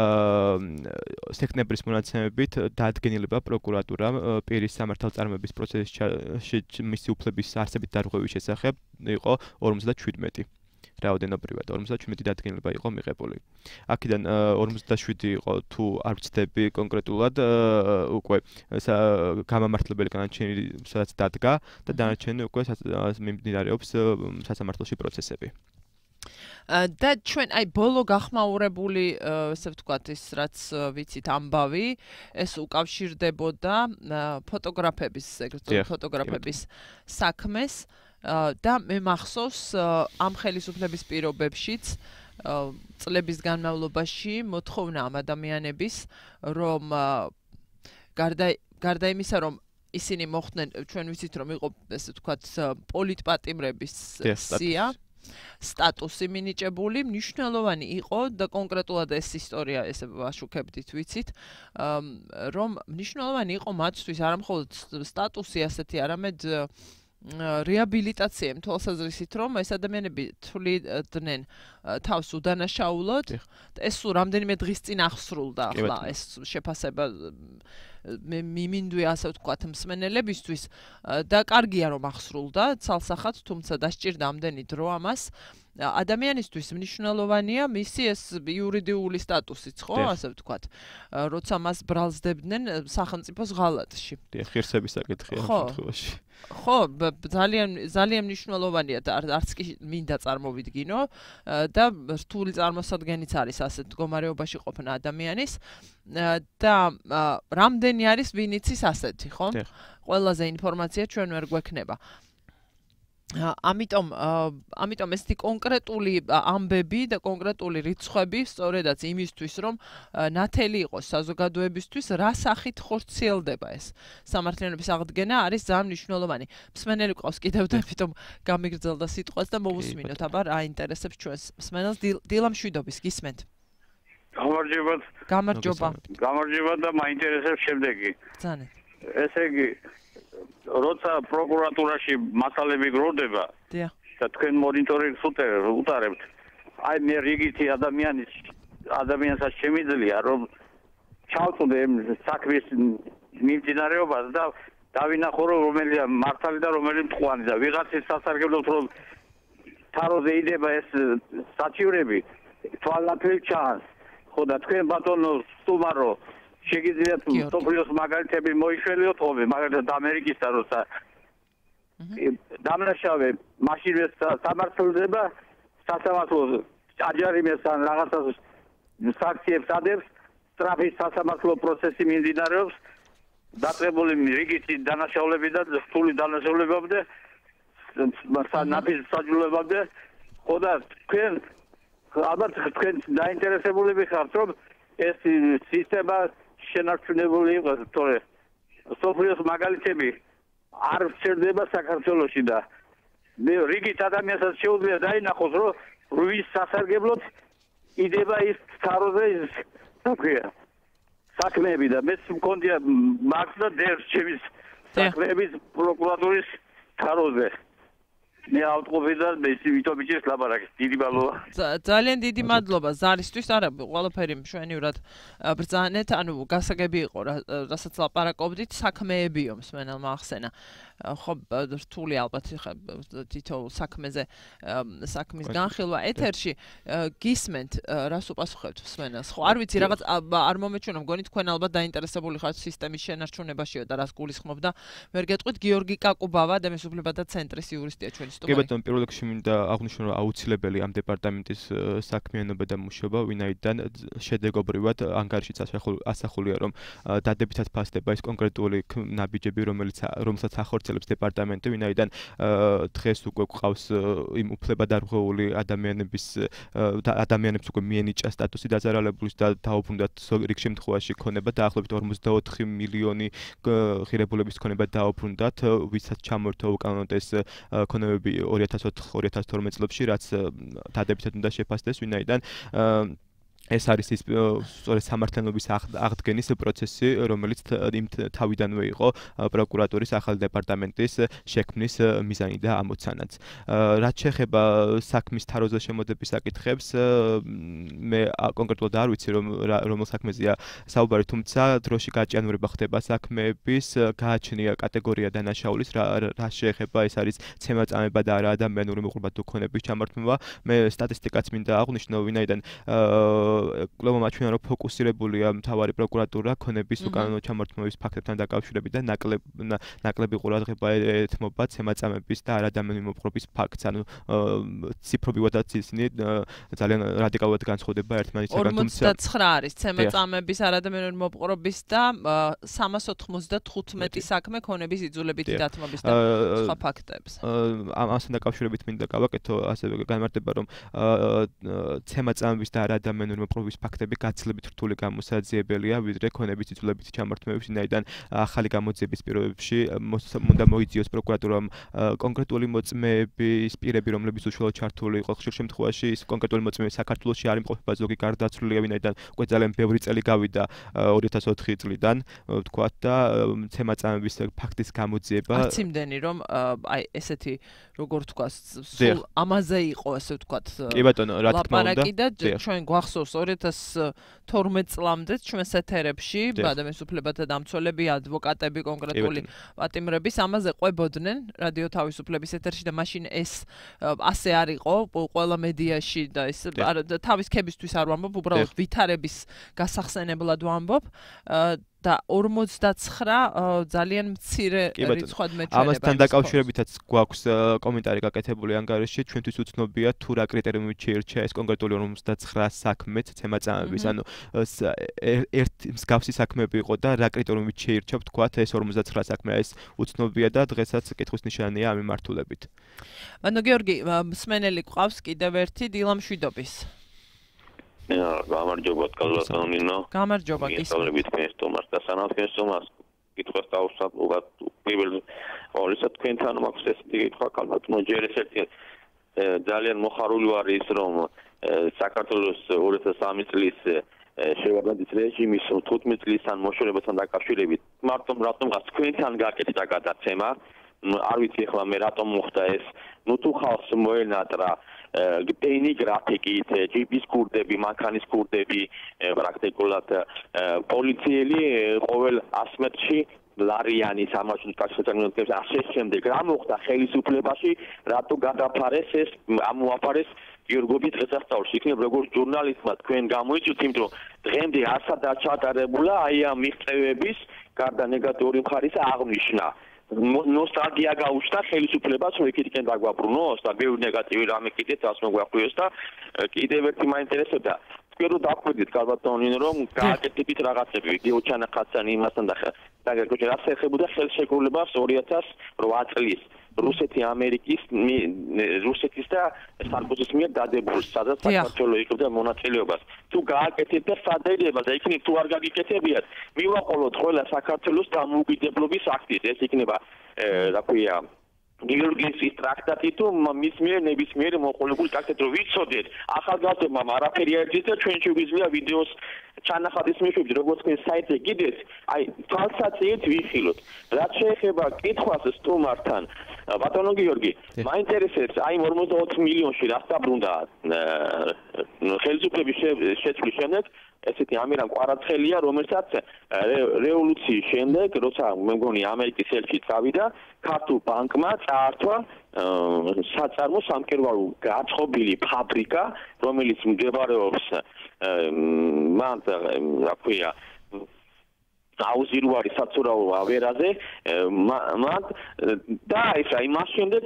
სექტემბრის მონაცემებით დაადგენილება პროკურატურამ პირის სამართალწარმოების პროცესში მისი უფლების არსებით დარღვევის შესახებ იყო ორმოცდაშვიდმეტი. რაოდენობრივად ორმოცდაშვიდმეტი დადგენილება იყო მიღებული. აქედან ორმოცდაშვიდი იყო თუ არ ვცდები კონკრეტულად უკვე გამამართლებელი განაჩენი სადაც დადგა და დანარჩენი უკვე მიმდინარეობს სასამართლოში პროცესები. და ჩვენ აი ბოლო გახმაურებული ესე ვთქვათ ის რაც ვიცით ამბავი ეს უკავშირდებოდა ფოტოგრაფების ეგრეთ წოდებული ფოტოგრაფების საქმეს და მე მახსოვს ამ ხელისუფლების პირობებშიც წლების განმავლობაში მოთხოვნა ამ ადამიანების რომ გარდა გარდა იმისა რომ ისინი მოხდნენ ჩვენ ვიცით რომ იყო ესე ვთქვათ პოლიტპატიმრების სია სტატუსი მინიჭებული მნიშვნელოვანი იყო და კონკრეტულად ეს ისტორია ესე ვაშუქებდით ვიცით რომ მნიშვნელოვანი იყო მათთვის არა მხოლოდ სტატუსი ასეთი არამედ რეაბილიტაცია იმ თვალსაზრისით რომ ეს ადამიანები თვლიდნენ თავს უდანაშაულოდ ეს სულ რამდენიმე დღის წინ აღსრულდა ახლა ეს შეფასება მე მიმინდვი ასე ვთქვათ მსმენელებისთვის და კარგია რომ ახსრულდა ცალსახად თუმცა დასჭირდა ამდენი დრო ამას ადამიანისთვის მნიშვნელოვანია მისი ეს იურიდიული სტატუსიც ხო ასე ვთქვათ როცა მას ბრალსდებდნენ სახელმწიფოს ღალატში ღირსების საკითხია ამ შემთხვევაში ხო ძალიან ძალიან მნიშვნელოვანია და არც კი მინდა წარმოვიდგინო და რთული წარმოსადგენიც არის ასეთ მდგომარეობაში ყოფნა ადამიანის და რამდენი არის ვინ იცის ასეთი ხო ყველაზე ინფორმაცია ჩვენ ვერ გვექნება ამიტომ ამიტომ ესეთი კონკრეტული ამბები და კონკრეტული რიცხვები სწორედაც იმისთვის რომ ნათელი იყოს საზოგადოებისთვის რა სახით ხორციელდება ეს სამართლიანობის აღდგენა არის ძალიან მნიშვნელოვანი მსმენელი ყავს კიდევ და ამიტომ გამიგრძელდა სიტყვაც და მოვუსმინოთ აბა რა ინტერესებს ჩვენს მსმენელს დილა მშვიდობის გისმენთ გამარჯობა გამარჯობა გამარჯობა და მაინტერესებს შემდეგი ძალიან ესე იგი როცა პროკურატურაში მასალები გროვდება და თქვენ მონიტორინგს უტარებთ აი მე რიგითი ადამიანის ადამიანსაც შემიძლია რომ ჩავწოდე საქმის მიმდინარეობას და დავინახო რომ რომელია მართალი და რომელი მტყვანი და ვიღაცის სასარგებლოდ რომ თაროზე იდება ეს საჩივრები თვალნათელი ჩანს ხო და თქვენ ბატონო სტუმარო შეგიძლიათ სოფლიოს მაგალითები მოიშველიოთ ხოლმე მაგალითად ამერიკისა როცა დამნაშავე მაშინვე სამართლდება სასამართლო აჯარიმეს ან რაღაცას საქციებს ადებს სტრაფის სასამართლო პროცესი მიმდინარეობს დაწყებული რიგითი დანაშაულებები და რთული დანაშაულებებამდე ნაფის საჯულებამდე ხო და თქვენ ალბათ თქვენ დაინტერესებულები ხართ რომ ეს სისტემა შენარჩუნებული იყოს, თორე სოფლიოს მაგალითები არ ვჩერდება საქართველოში და მე რიგით ადამიანსაც შეუძლია დაინახოს, რომ ვის სასარგებლოდ იდება ის თაროზე ის საქმეა. საქმეები და მეც მქონდია მაგ და დევს ჩემის საქმეების პროკურატურის თაროზე. მე ავტყოფი და მე ვიტყვი ის ლაბარაკი. დიდი მადლობა. ძალიან დიდი მადლობა ზარისთვის, არა, ყველაფერი მშვენივრად ბრძანეთ, ანუ გასაგები იყო, რასაც ლაპარაკობდით, საქმეებიო მსმენელმა ახსენა. ხო, რთული ალბათ თითოეულ საქმეზე საქმის განხილვა ეთერში გისმენთ, რას უპასუხებთ მსმენელს? ხო, არ ვიცი, რაღაც არ მომეჩვენა, მგონი თქვენ ალბათ დაინტერესებული ხართ სისტემის შენარჩუნებაშიო და რას გულისხმობ და ვერ გეტყვით გიორგი კაკუბავა, დემესუფლებათა ცენტრის იურისტია ჩვენი სტუმარი. კი ბატონო, პირველ რიგში მინდა აღვნიშნო, რომ აუცილებელი ამ დეპარტამენტის საქმიანობა და მუშაობა, ვინაიდან შედეგობრივად ანგარიშიც ასახულია, რომ დადებითად ფასდება ის კონკრეტული ნაბიჯები, რომელიც რომელსაც ახორციელებს დეპარტამენტი, ვინაიდან დღეს უკვე გვყავს იმ უფლებადარღვეული ადამიანების ადამიანებს უკვე მიენიჭა სტატუსი დაზარალებულის და დაუბრუნდათ რიგ შემთხვევაში ქონება დაახლოებით ორმოცდაოთხი მილიონი ღირებულების ქონება დაუბრუნდათ, ვისაც ჩამორთო უკანონოდ ეს ქონებები ორი ათას ოთხ ორი ათას თორმეტ წლებში, რაც დადებითად უნდა შეფასდეს, ვინაიდან ეს არის ის სწორედ სამართლიანობის აღდგენის პროცესი, რომელიც იმ თავიდანვე იყო პროკურატურის ახალი დეპარტამენტის შექმნის მიზანი და ამოცანაც. რაც შეეხება საქმის თაროზე შემოდების საკითხებს, მე კონკრეტულად არ ვიცი რომ რომელ საქმეზეა საუბარი, თუმცა დროში გაჭიანურება ხდება საქმეების, გააჩნია კატეგორია დანაშაულის, რა შეეხება ეს არის ცემაწამება და არა ადამიანური მიღრმობათ უქონების ჩამართმევა. მე სტატისტიკაც მინდა აღვნიშნო, ვინაიდან კვლევა მაჩვენა რომ ფოკუსირებულია მთავარი პროკურატურა ქონების უკანონო ჩამორთმევის ფაქტებთან დაკავშირებით და ნაკლები ყურადღება ეთმობა ცემაწამების და არადამონი მოპყრობის ფაქტს. ანუ ციფრობრივადაც ისინი ძალიან რადიკალურად განსხვავდება ერთმანეთისგან. ორმოცდათხრა არის ცემაწამების არადამონი მოპყრობის და სამას ოთხმოცდათხუთმეტი საქმე ქონების იძულებითი დათმობის და სხვა ფაქტებს. ამასთან დაკავშირებით მინდა გავაკეთო ასევე განმარტება რომ ცემაწამების და არადამონი მოპყრობის ფაქტები გაცილებით რთული გამოსაძიებელია ვიდრე ქონების იძულებითი ჩამორთმევების, ვინაიდან ახალი გამოძიების პირობებში უნდა მოიძიოს პროკურატურამ კონკრეტული მოწმეების პირები, რომლებიც უშუალოდ ჩართული იყო ხშირ შემთხვევაში ის კონკრეტული მოწმეები საქართველოში არ იმყოფება, ზოგი გარდაცვლილია, ვინაიდან უკვე ძალიან ბევრი წელი გავიდა ორი ათას ოთხი წლიდან, ვთქვათ და ცემაწამების ფაქტის გამოძიება არც იმდენი რომ აი ესეთი როგორ ვთქვა სულ ამაზე იყო ასე ვთქვათ კი ბატონო რა თქმა უნდა ლაპარაკი და ჩვენ გვახსოვს ორი ათას თორმეტ წლამდე ჩვენს ეთერებში ადამიანის უფლებათა დამცველები, ადვოკატები, კონკრეტული პატიმრების ამაზე ყვებოდნენ რადიო თავისუფლების ეთერში და მაშინ ეს ასე არ იყო ყველა მედიაში და ეს თავის ქებისთვის არ ვამბობ, უბრალოდ ვითარების გასახსენებლად ვამბობ და ორმოცდაცხრა ძალიან მცირე რიცხვად მეჩვენება. ამასთან დაკავშირებითაც გვაქვს კომენტარი გაკეთებული ანგარიშში, ჩვენთვის უცნობია თუ რა კრიტერიუმით შეირჩა ეს კონკრეტული ორმოცდაცხრა საქმე ცემაწამების. ანუ ერთ მსგავსი საქმეები იყო და რა კრიტერიუმით შეირჩა ვთქვათ ეს ორმოცდაცხრა საქმე, ეს უცნობია და დღესაც კითხვის ნიშანია ამ მიმართულებით. ანუ გიორგი, მსმენელი გვყავს კიდევ ერთი დილა მშვიდობის. გამარჯობა კალბატონინო. გამარჯობა გისწავლებით თქვენს თომას და სანამ თქვენს თომას კითხვას დავუსვათ უბრალოდ პირველ ორისად თქვენთან მაქვს ესეთი კითხვა კალბატონო ჯერ ეს ერთი ძალიან მოხარული ვარ ის რომ საქართველოს ორი ათას სამი წლის შევარდნის რეჟიმის თხუთმეტ წლისთან მოშორებასთან დაკავშირებით მარტო რატომღაც თქვენთან გაკეთდა გადაცემა არ ვიცი ახლა მე რატომ მოხდა ეს ნუ თუ ხალხს მოენატრა გდენი გრაფიკით, ჯიპის კურდები, მანქანის კურდები, პრაქტიკულად პოლიციელი ყოველ ას მეტრში ლარიანი სამაშვილო კაცოთანებს ასე შემდეგ რა მოხდა ხელისუფლებაში, რატო გადაფარეს ეს, ამოაფარეს გიორგობის დღესასწაულში. იქნებ როგორც ჟურნალისტმა თქვენ გამოიწვიეთ, იმიტომ რომ დღემდე არცად არ ჩატარებულა აი ამ მიღწევების გარდა ნეგატიური მხარისა აღნიშნა. ნოსტალგია გაუჩნდა ხელისუფლებას, რომ იქით-იქით დაგვაბრუნოს და ბევრი ნეგატივი რამე კიდეც ას მოგვახვიოს და კიდევ ერთი მაინტერესებდა. თქვენ რო დაგვედით კალბატონინო რომ გააკეთებით რაღაცები, ვიდეო ჩანახატსანი იმასთან და დაგეგმოთ რა შეეხებოდა ხელშეკრულებას ორი ათას რვა წლის რუსეთი ამერიკის რუსეთის და სარკოზის მიერ დადებულს, სადაც საქართველოს იღებდა მონაწილეობას. თუ გააკეთეთ და სადაიდება და იქნებ თუ არ გაგიკეთებიათ, მივაყოლოთ ყველა საქართველოს დამოუკიდებლობის აქტით. ეს იქნება რა ქვია გიორგის ტრაქტატი თუ მის მიერ ნებისმიერ მოყოლებული ტრაქტატი რომ ვიცოდეთ ახალგაზრდებმა არაფერი არ იცით და ჩვენ შეგვიძლია ვიდეოს ჩანახატის მეშვეობით როგორც თქვენ საიტზე გიდეთ აი თვალსაჩინით ვიხილოთ რაც შეეხება კითხვას სტუმართან ბატონო გიორგი მაინტერესებს აი ორმოცდაოთხ მილიონში რას დაბრუნდა ხელისუფლების შეცვლის შემდეგ ესეთი ამირან კვარაცხელია რომელსაც რევოლუციის შემდეგ როცა მე მგონი ამერიკის ელჩი წავიდა ქართულ ბანკმა წაართვა საწარმო სამკერვალო გაწყობილი ფაბრიკა რომელიც მდებარეობს მან რა ქვია აუზირვარი საცურაო ავერაზე მან და ისა იმას შემდეგ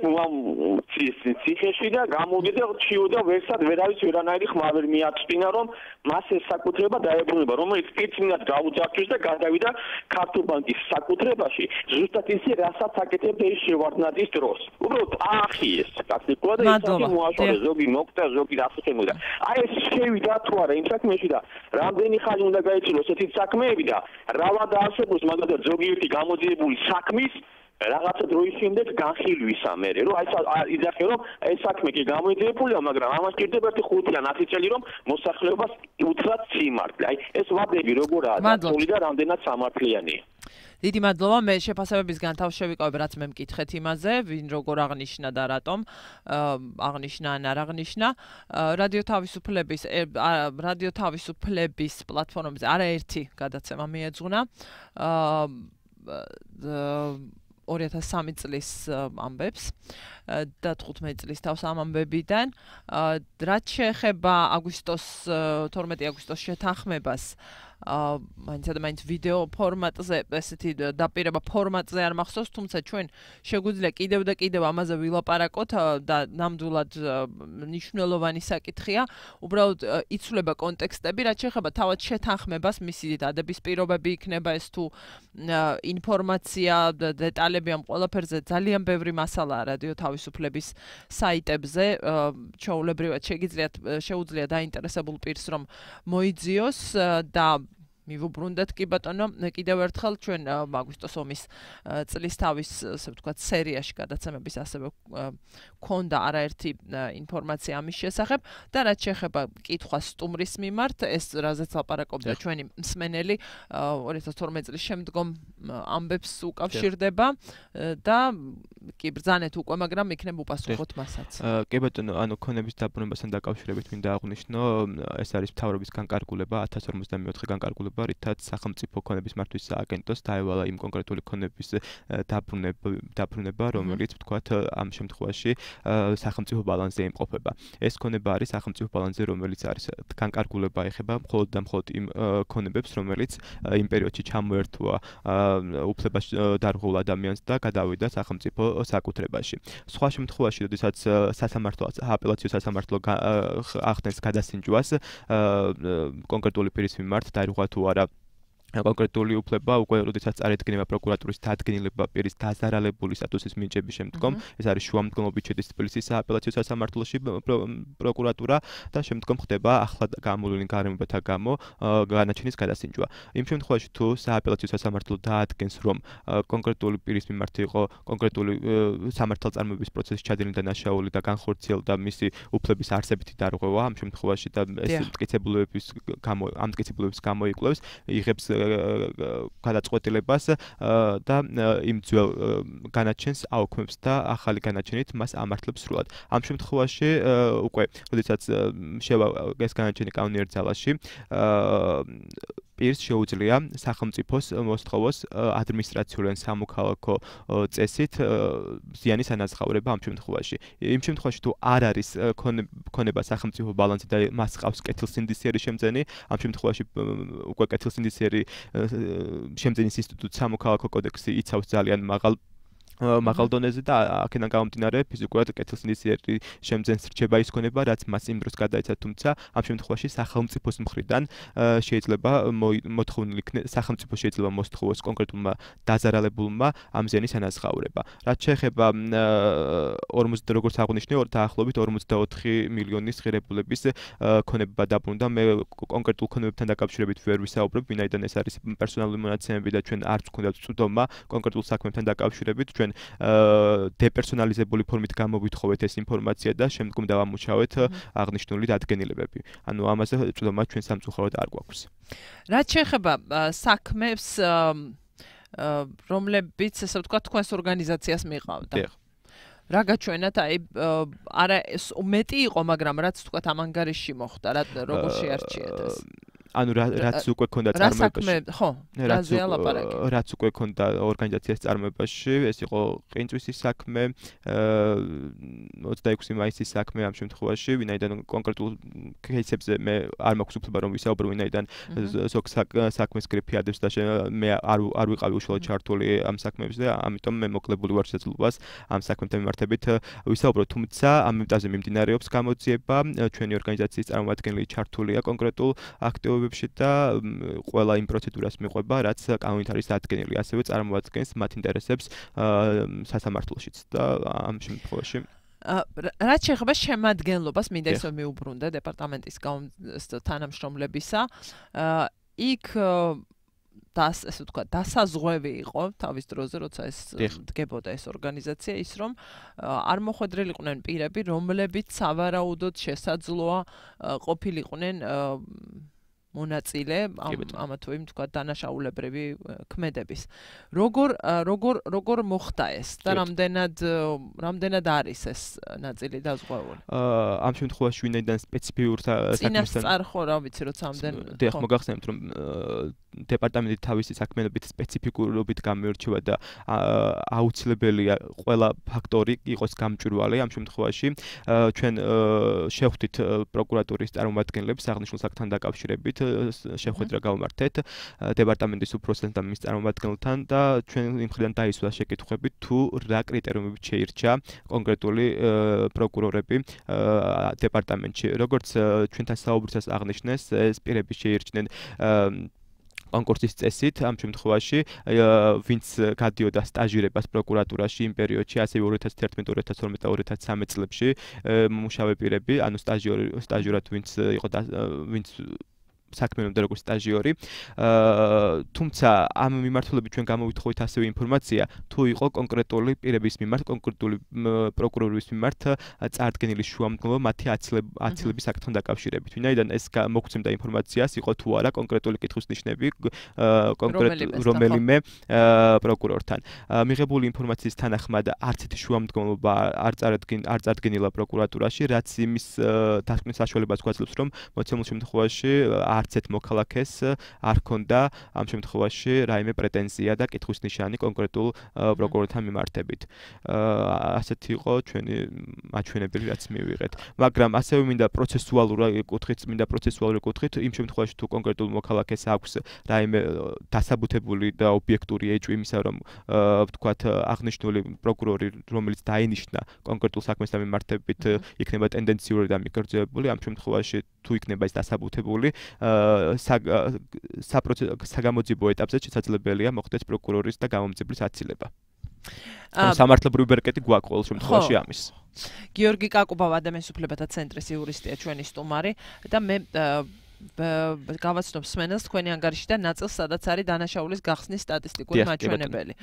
ციხეში და გამოდიდა ჩიოდა ვერსად ვერავის ვერანაირი ხმა ვერ მიაწვინა რომ მას ეს საკუთრება დაებრუნება რომელიც პირწმინდად გაუძარცვეს და გადავიდა ქართულ ბანკის საკუთრებაში ზუსტად ისე რასაც აკეთებდა ის შევარდნაძის დროს უბრალოდ აახიეს პრაქტიკულად და ისე მოაშორეს ზოგი მოკტა ზოგი დასაჩემოდა აი ეს შევიდა თუ არა იმ საქმეში და რამდენი ხანი უნდა გაიცილოს ესეთი საქმეები და რა დაასრულოს მაგალითად ზოგიერთი გამოძიებული საქმის რაღაცა დროის შემდეგ განხილვისა მერე რომ აი იძახე რომ ეს საქმე კი გამოძიებულია მაგრამ ამას ჭირდება ერთი ხუთი ან ათი წელი რომ მოსახლეობას უთხრათ სიმართლე აი ეს ვადები როგორაა დაწოლი და რამდენად სამართლიანია დიდი მადლობა მე შეფასებებისგან თავს შევიკავებ რაც მე მკითხეთ იმაზე ვინ როგორ აღნიშნა და რატომ აღნიშნა ან არ აღნიშნა რადიო თავისუფლების რადიო თავისუფლების პლატფორმებზე არაერთი გადაცემა მიეძღვნა ორი ათას სამი წლის ამბებს და თხუთმეტი წლის თავს ამ ამბებიდან. რაც შეეხება აგვისტოს თორმეტი აგვისტოს შეთანხმებას აა მაინც და მაინც ვიდეო ფორმატზე, ესეთი დაპირება ფორმატზე არ მახსოვს, თუმცა ჩვენ შეგვიძლია კიდევ და კიდევ ამაზე ვილაპარაკოთ და ნამდვილად მნიშვნელოვანი საკითხია. უბრალოდ იცვლება კონტექსტები, რაც შეეხება თავად შეთანხმებას, მისი დადების პირობები იქნება ეს თუ ინფორმაცია, დეტალები ამ ყველაფერზე ძალიან ბევრი მასალაა რადიო თავისუფლების საიტებზე. ჩვეულებრივად შეგიძლიათ შეუძლია დაინტერესებულ პირს რომ მოიძიოს და მივუბრუნდეთ კი ბატონო კიდევ ერთხელ ჩვენ აგვისტოს ომის წლის თავის ასე ვთქვათ სერიაში გადაცემების ასევე ქონდა არაერთი ინფორმაცია ამის შესახებ და რაც შეეხება კითხვას სტუმრის მიმართ ეს რაზეც ლაპარაკობდა ჩვენი მსმენელი ორი ათას თორმეტი წლის შემდგომ ამბებს უკავშირდება და კი ბრძანეთ უკვე მაგრამ იქნებ უპასუხოთ მასაც. კი ბატონო ანუ ქონების დაბრუნებასთან დაკავშირებით მინდა აღვნიშნო ეს არის მთავრობის განკარგულება ათას ორმოცდამეოთხე განკარგულება რითაც სახელმწიფო ქონების მართვის სააგენტოს დაევალა იმ კონკრეტული ქონების დაბრუნება დაბრუნება რომელიც ვთქვათ ამ შემთხვევაში სახელმწიფო ბალანსზე იმყოფება. ეს ქონება არის სახელმწიფო ბალანსზე რომელიც არის განკარგულება ეხება მხოლოდ და მხოლოდ იმ ქონებებს რომელიც იმ პერიოდში ჩამოერთვა უფლებას დარღვეულ ადამიანს და გადავიდა სახელმწიფო საკუთრებაში. სხვა შემთხვევაში, როდესაც სასამართლო აპელაციო სასამართლო ახდენს გადასინჯვას კონკრეტული პირის მიმართ დაირღვა თუ არა კონკრეტული უფლება უკვე როდესაც წარედგინება პროკურატურის დადგენილება პირის დაზარალებული სტატუსის მინიჭების შემდგომ ეს არის შუამდგომობით შედის თბილისის სააპელაციო სასამართლოში პროკურატურა და შემდგომ ხდება ახლად გამოვლენილ გარემოებათა გამო განაჩენის გადასინჯვა. იმ შემთხვევაში თუ სააპელაციო სასამართლო დაადგენს რომ კონკრეტული პირის მიმართ იყო კონკრეტული სამართალწარმოების პროცესში ჩადენილი დანაშაული და განხორციელდა მისი უფლების არსებითი დარღვევა ამ შემთხვევაში და ეს მტკიცებულებების გამო ამ მტკიცებულებების გამოიკლევს იღებს გადაწყვეტილებას და იმ ძველ განაჩენს აუქმებს და ახალი განაჩენით მას ამართლებს სრულად. ამ შემთხვევაში უკვე როდესაც შევა ეს განაჩენი კანონიერ ძალაში პირს შეუძლია სახელმწიფოს მოსთხოვოს ადმინისტრაციული ან სამოქალაქო წესით ზიანის ანაზღაურება ამ შემთხვევაში. იმ შემთხვევაში თუ არ არის ქონება სახელმწიფო ბალანსი და მას ყავს კეთილსინდისიერი შემძენი, ამ შემთხვევაში უკვე კეთილსინდისიერი შემძენის ინსტიტუტი სამოქალაქო კოდექსი იცავს ძალიან მაღალ მაღალ დონეზე და აქედან გამომდინარე ფიზიკურად კეთილსინდისიერი შემძენს რჩება ის ქონება, რაც მას იმ დროს გადაეცა, თუმცა ამ შემთხვევაში სახელმწიფოს მხრიდან შეიძლება მოთხოვნილი სახელმწიფო შეიძლება მოსთხოვოს კონკრეტულმა დაზარალებულმა ამ ზენის ანაზღაურება. რაც შეეხება ორმოცდა როგორც აღნიშნე, დაახლოებით ორმოცდაოთხი მილიონის ღირებულების ქონება დაბრუნდა. მე კონკრეტულ ქონებებთან დაკავშირებით ვერ ვისაუბრებ, ვინაიდან ეს არის პერსონალური მონაცემები და ჩვენ არც გვქონდა წვდომა კონკრეტულ საქმესთან დაკავშირებით. ჩვენ დეპერსონალიზებული ფორმით გამოვითხოვეთ ეს ინფორმაცია და შემდგომ დავამუშავეთ აღნიშნული დადგენილებები. ანუ ამაზე წვდომა ჩვენ სამწუხაროდ არ გვაქვს. რაც შეეხება საქმეს რომლებიც ესე ვთქვათ თქვენს ორგანიზაციას მიყავდა. რა გაჩვენათ აი არა ეს მეტი იყო მაგრამ რაც ვთქვათ ამ ანგარიშში მოხდა რა როგორ შეარჩიეთ ეს ანუ რაც უკვე ქონდა წარმოებაში. ხო, რაზეა ლაპარაკი. რაც უკვე ქონდა ორგანიზაციის წარმოებაში, ეს იყო ყინწვისის საქმე, ოცდაექვსი მაისის საქმე ამ შემთხვევაში, ვინაიდან კონკრეტულ кейსებზე მე არ მაქვს უფლება რომ ვისაუბრო, ვინაიდან ზოგ საქმეს გრიფი ადებს და მე არ არ ვიყავი უშუალოდ ჩართული ამ საქმეებზე, ამიტომ მე მოკლებული ვარ შესაძლებლობას ამ საქმეთან მიმართებით ვისაუბრო, თუმცა ამ მიმტაზე მიმდინარეობს გამოძიება, ჩვენი ორგანიზაციის წარმომადგენელი ჩართულია კონკრეტულ აქტივ და ყველა იმ პროცედურას მიყვება, რაც კანონით არის დადგენილი, ასევე წარმოადგენს მათ ინტერესებს სასამართლოშიც და ამ შემთხვევაში რაც შეეხება შემადგენლობას, მინდა ისე მიუბრუნდე დეპარტამენტის თანამშრომლებისა, იქ და ესე ვთქვათ, დასაზღვევი იყო თავის დროზე, როცა ეს დგებოდა ეს ორგანიზაცია, ის რომ არ მოხვედრილიყვნენ პირები, რომლებიც სავარაუდოდ შესაძლოა ყოფილიყვნენ მონაწილე ამა თუ იმ თქვა დანაშაულებრივი ქმედების. როგორ როგორ როგორ მოხდა ეს და რამდენად რამდენად არის ეს ნაწილი დაზღვეული? ამ შემთხვევაში ვინაიდან სპეციფიურ საქმესთან წინასწარ ხო რა ვიცი როცა ამდენ ხო მოგახსენებთ რომ დეპარტამენტი თავისი საქმიანობით სპეციფიკურობით გამოირჩევა და აუცილებელია ყველა ფაქტორი იყოს გამჭვირვალე ამ შემთხვევაში ჩვენ შევხვდით პროკურატურის წარმომადგენლებს აღნიშნულ საკითხთან დაკავშირებით შეხვედრა გავმართეთ დეპარტამენტის უფროსთან და მის წარმომადგენელთან და ჩვენ იმ მხრიდან დაისვა შეკითხვები თუ რა კრიტერიუმებით შეირჩა კონკრეტული პროკურორები დეპარტამენტში როგორც ჩვენთან საუბრისას აღნიშნეს ეს პირები შეირჩნენ კონკურსის წესით ამ შემთხვევაში ვინც გადიოდა სტაჟირებას პროკურატურაში იმ პერიოდში ასევე ორი ათას თერთმეტ ორი ათას თორმეტ და ორი ათას ცხრამეტ წლებში მუშავე პირები ანუ სტაჟიორი სტაჟიორად ვინც იყო ვინც საქმიანობდა როგორც სტაჟიორი. თუმცა ამ მიმართულებით ჩვენ გამოვითხოვით ასევე ინფორმაცია, თუ იყო კონკრეტული პირების მიმართ, კონკრეტული პროკურორის მიმართ წარდგენილი შუამდგომლობა მათი აცილების საკითხთან დაკავშირებით. ვინაიდან ეს მოგცემდა ინფორმაციას, იყო თუ არა კონკრეტული კითხვის ნიშნები კონკრეტულ რომელიმე პროკურორთან. მიღებული ინფორმაციის თანახმად არც ერთი შუამდგომლობა არ წარდგენ არ წარდგენილა პროკურატურაში, რაც იმის დასკვნის საშუალებას გვაძლევს, რომ მოცემულ შემთხვევაში არც ერთ მოქალაქეს არ ჰქონდა ამ შემთხვევაში რაიმე პრეტენზია და კითხვის ნიშანი კონკრეტულ პროკურორთან მიმართებით. ასეთი იყო ჩვენი მაჩვენებელი, რაც მივიღეთ. მაგრამ ასევე მინდა პროცესუალური კუთხით, მინდა პროცესუალური კუთხით, იმ შემთხვევაში თუ კონკრეტულ მოქალაქეს აქვს რაიმე დასაბუთებული და ობიექტური ეჭვი იმისა, რომ ვთქვათ აღნიშნული პროკურორი, რომელიც დაინიშნა კონკრეტულ საქმესთან მიმართებით, იქნება ტენდენციური და მიგრძელებული, ამ შემთხვევაში თუ იქნება ეს დასაბუთებული საგამოძიებო ეტაპზე შესაძლებელია მოხდეს პროკურორის და გამომძებლის აცილება. სამართლებრივი ბერკეტი გვაქვს ყოველ შემთხვევაში ამის. გიორგი კაკუბავა ადამიანის უფლებათა ცენტრის იურისტია ჩვენი სტუმარი და მე გავაცნობ სმენელს თქვენი ანგარიში და ნაწილს სადაც არის დანაშაულის გახსნის სტატისტიკური მაჩვენებელი.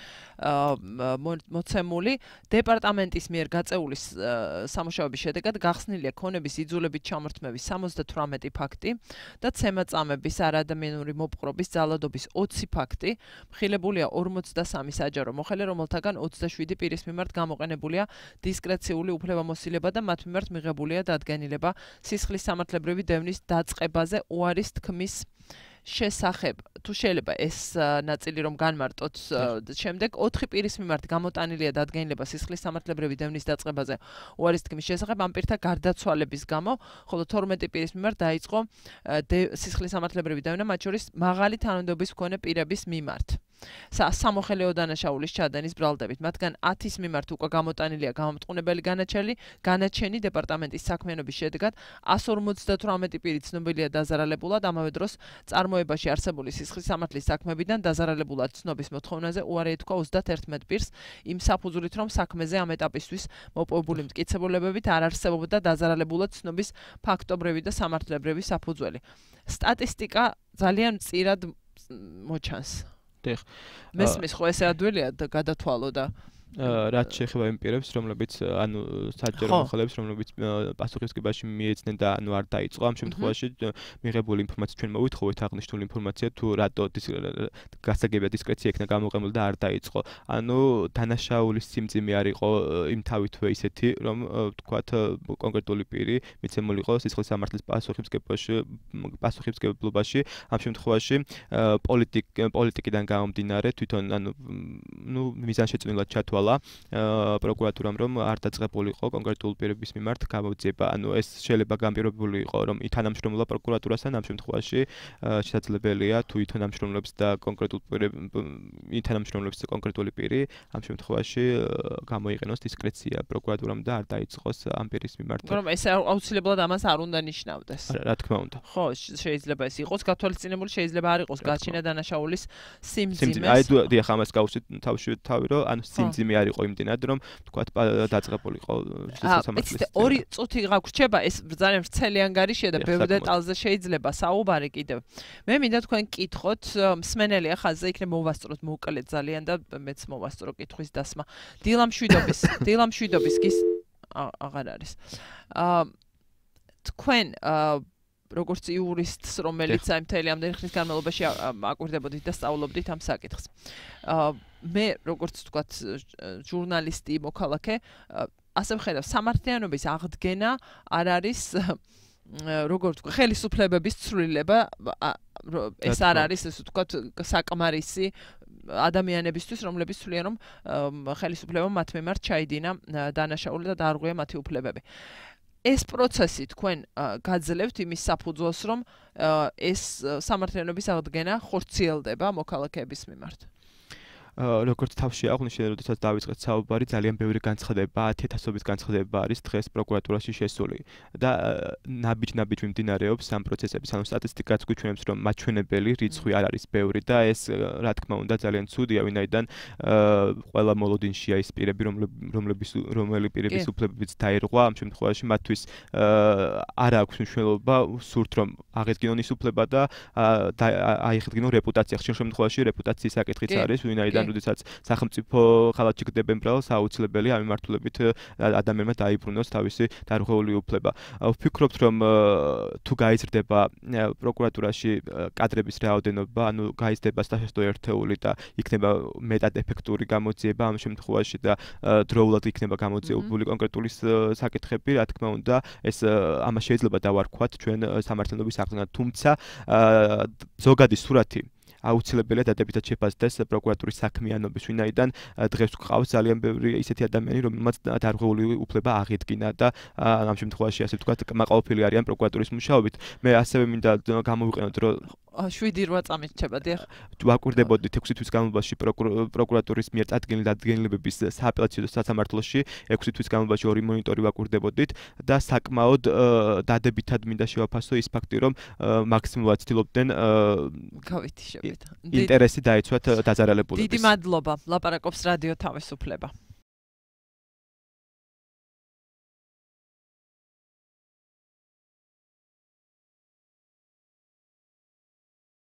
მოცემული დეპარტამენტის მიერ გაწეული სამუშაოების შედეგად გახსნილია ქონების იძულებით ჩამორთმევის სამოცდათვრამეტი ფაქტი და ცემაწამების არადამიანური მოპყრობის ძალადობის ოცი ფაქტი, მხილებულია ორმოცდასამი საჯარო მოხელე, რომელთაგან ოცდაშვიდი პირის მიმართ გამოყენებულია დისკრეციული უფლებამოსილება და მათ მიმართ მიღებულია დადგენილება სისხლის სამართლებრივი დევნის დაწყებაზე უარის თქმის შესახებ. თუ შეიძლება ეს ნაწილი რომ განმარტოთ შემდეგ ოთხი პირის მიმართ გამოტანილია დადგენილება სისხლის სამართლებრივი დევნის დაწყებაზე უარის თქმის შესახებ ამ პირთა გარდაცვალების გამო, ხოლო თორმეტი პირის მიმართ დაიწყო სისხლის სამართლებრივი დევნა, მათ შორის მაღალი თანამდებობის მქონე პირების მიმართ. სამოხელეო დანაშაულის ჩადენის ბრალდებით, მათგან ათის მიმართ უკვე გამოტანილია გამომტყუნებელი განაჩენი, განაჩენი დეპარტამენტის საქმიანობის შედეგად ასს ორმოცდათვრამეტი პირი ცნობილია დაზარალებულად, ამავე დროს წარმოებაში არსებული სისხლის სამართლის საქმეებიდან დაზარალებულად ცნობის მოთხოვნაზე უარი ეთქვა ოცდაერთმეტ პირს იმ საფუძვლით, რომ საქმეზე ამ ეტაპისთვის მოპოვებული მტკიცებულებებით არ არსებობდა დაზარალებულად ცნობის ფაქტობრივი და სამართლებრივი საფუძველი. სტატისტიკა ძალიან მწირად მოჩანს. დიახ. მესმის ხო ესე ადვილია და გადათვალო და რაც შეეხება იმ პირებს, რომლებიც ანუ საჯარო მოხელეებს, რომლებიც პასუხისმგებაში მიეცნენ და ანუ არ დაიწყო. ამ შემთხვევაში მიღებული ინფორმაცია ჩვენ მოვითხოვეთ აღნიშნული ინფორმაცია თუ რატო გასაგებია დისკრეცია იქნა გამოყენებული და არ დაიწყო. ანუ დანაშაულის სიმძიმე არ იყო იმ თავითვე ისეთი, რომ ვთქვათ კონკრეტული პირი მიცემულიყო სისხლის სამართლის პასუხისმგებაში, პასუხისმგებლობაში. ამ შემთხვევაში პოლიტიკ პოლიტიკიდან გამომდინარე თვითონ ანუ ნუ მიზანშეწონილად ჩათვალა პროკურატურამ რომ არ დაწყებულიყო კონკრეტულ პირების მიმართ გამოძიება. ანუ ეს შეიძლება განპირობებული იყო რომ ითანამშრომლა პროკურატურასთან ამ შემთხვევაში შესაძლებელია თუ ითანამშრომლებს და კონკრეტულ ითანამშრომლებს კონკრეტული პირი ამ შემთხვევაში გამოიყენოს დისკრეცია პროკურატურამ და არ დაიწყოს ამ პირის მიმართ. მაგრამ ეს აუცილებლად ამას არ უნდა ნიშნავდეს. რა თქმა უნდა. ხო, შეიძლება ეს იყოს გათვალისწინებული, შეიძლება არ იყოს გაჩინა დანაშაულის სიმძიმეს. აი დიახ, ამას გავუსვით თავში თავი რომ ანუ სიმძიმე არ იყო იმდენად რომ თქვათ დაწყებულიყო სისხლის სამართლის. ორი წუთი გაგვრჩება, ეს ძალიან ვრცელი ანგარიშია და ბევრ დეტალზე შეიძლება საუბარი კიდევ. მე მინდა თქვენ კითხოთ, მსმენელი ახალზე იქნება მოვასწროთ მოკლედ ძალიან და მეც მოვასწრო კითხვის დასმა. დილამშვიდობის, დილამშვიდობის გის აღარ არის. აა თქვენ როგორც იურისტს, რომელიც აი მთელი ამდენი ხნის განმავლობაში აკვირდებოდით და სწავლობდით ამ საკითხს. აა მე როგორც ვთქვათ ჟურნალისტი, მოქალაქე, ასე ვხედავ, სამართლიანობის აღდგენა არ არის როგორც ვთქვა, ხელისუფლებების ცვლილება ეს არ არის ესე ვთქვათ საკმარისი ადამიანებისთვის, რომლებიც ცვლიან, რომ ხელისუფლებამ მათ მიმართ ჩაიდინა დანაშაული და დაარღვია მათი უფლებები. ეს პროცესი თქვენ გაძლევთ იმის საფუძველს, რომ ეს სამართლიანობის აღდგენა ხორციელდება მოქალაქეების მიმართ. როგორც თავში აღვნიშნე, როდესაც დავიწყეთ საუბარი, ძალიან ბევრი განცხადება, ათასობით განცხადება არის დღეს პროკურატურაში შესული და ნაბიჯ-ნაბიჯ მიმდინარეობს ამ პროცესების. ანუ სტატისტიკაც გვიჩვენებს, რომ მაჩვენებელი რიცხვი არ არის ბევრი და ეს რა თქმა უნდა ძალიან ცუდია, ვინაიდან ყველა მოლოდინშია ის პირები, რომლების რომელი პირების უფლებებიც დაირღვა, ამ შემთხვევაში მათთვის არ აქვს მნიშვნელობა, სურთ რომ აღედგინონ ის უფლება და აიღდგინონ რეპუტაცია. ხშირ შემთხვევაში რეპუტაციის საკითხიც არის, ვინაიდან როდესაც სახელმწიფო ხალხი გდება ბრალს, აუცილებელია ამ მიმართულებით ადამიანმა დაიბრუნოს თავისი დარღვეული უფლება. ვფიქრობთ, რომ თუ გაიზრდება პროკურატურაში კადრების რაოდენობა, ანუ გაიზრდება სტატისტიკურ ერთეული და იქნება მეტად ეფექტური გამოძიება ამ შემთხვევაში და დროულად იქნება გამოძიებული კონკრეტული საკითხები, რა თქმა უნდა, ეს ამას შეიძლება დავარქვათ ჩვენ სამართლიანობის აღდგენა, თუმცა ზოგადი სურათი აუცილებელია დადებითად შეფასდეს პროკურატურის საქმიანობის, ვინაიდან დღეს გვყავს ძალიან ბევრი ისეთი ადამიანი, რომელმაც დარღვეული უფლება აღედგინა და ამ შემთხვევაში ასე ვთქვათ, კმაყოფილი არიან პროკურატურის მუშაობით. მე ასევე მინდა გამოვიყენოთ, რომ შვიდი რვა წამით რჩება, დიახ. ვაკვირდებოდით ექვსი თვის განმავლობაში პროკურატურის მიერ წარდგენილი დადგენილებების სააპელაციო სასამართლოში, ექვსი თვის განმავლობაში ორი მონიტორი ვაკვირდებოდით და საკმაოდ დადებითად მინდა შევაფასო ის ფაქტი, რომ მაქსიმალურად ცდილობდნენ გავითიშებით. ინტერესი დაიცვათ დაზარალებულების. დიდი მადლობა. ლაპარაკობს რადიო თავისუფლება.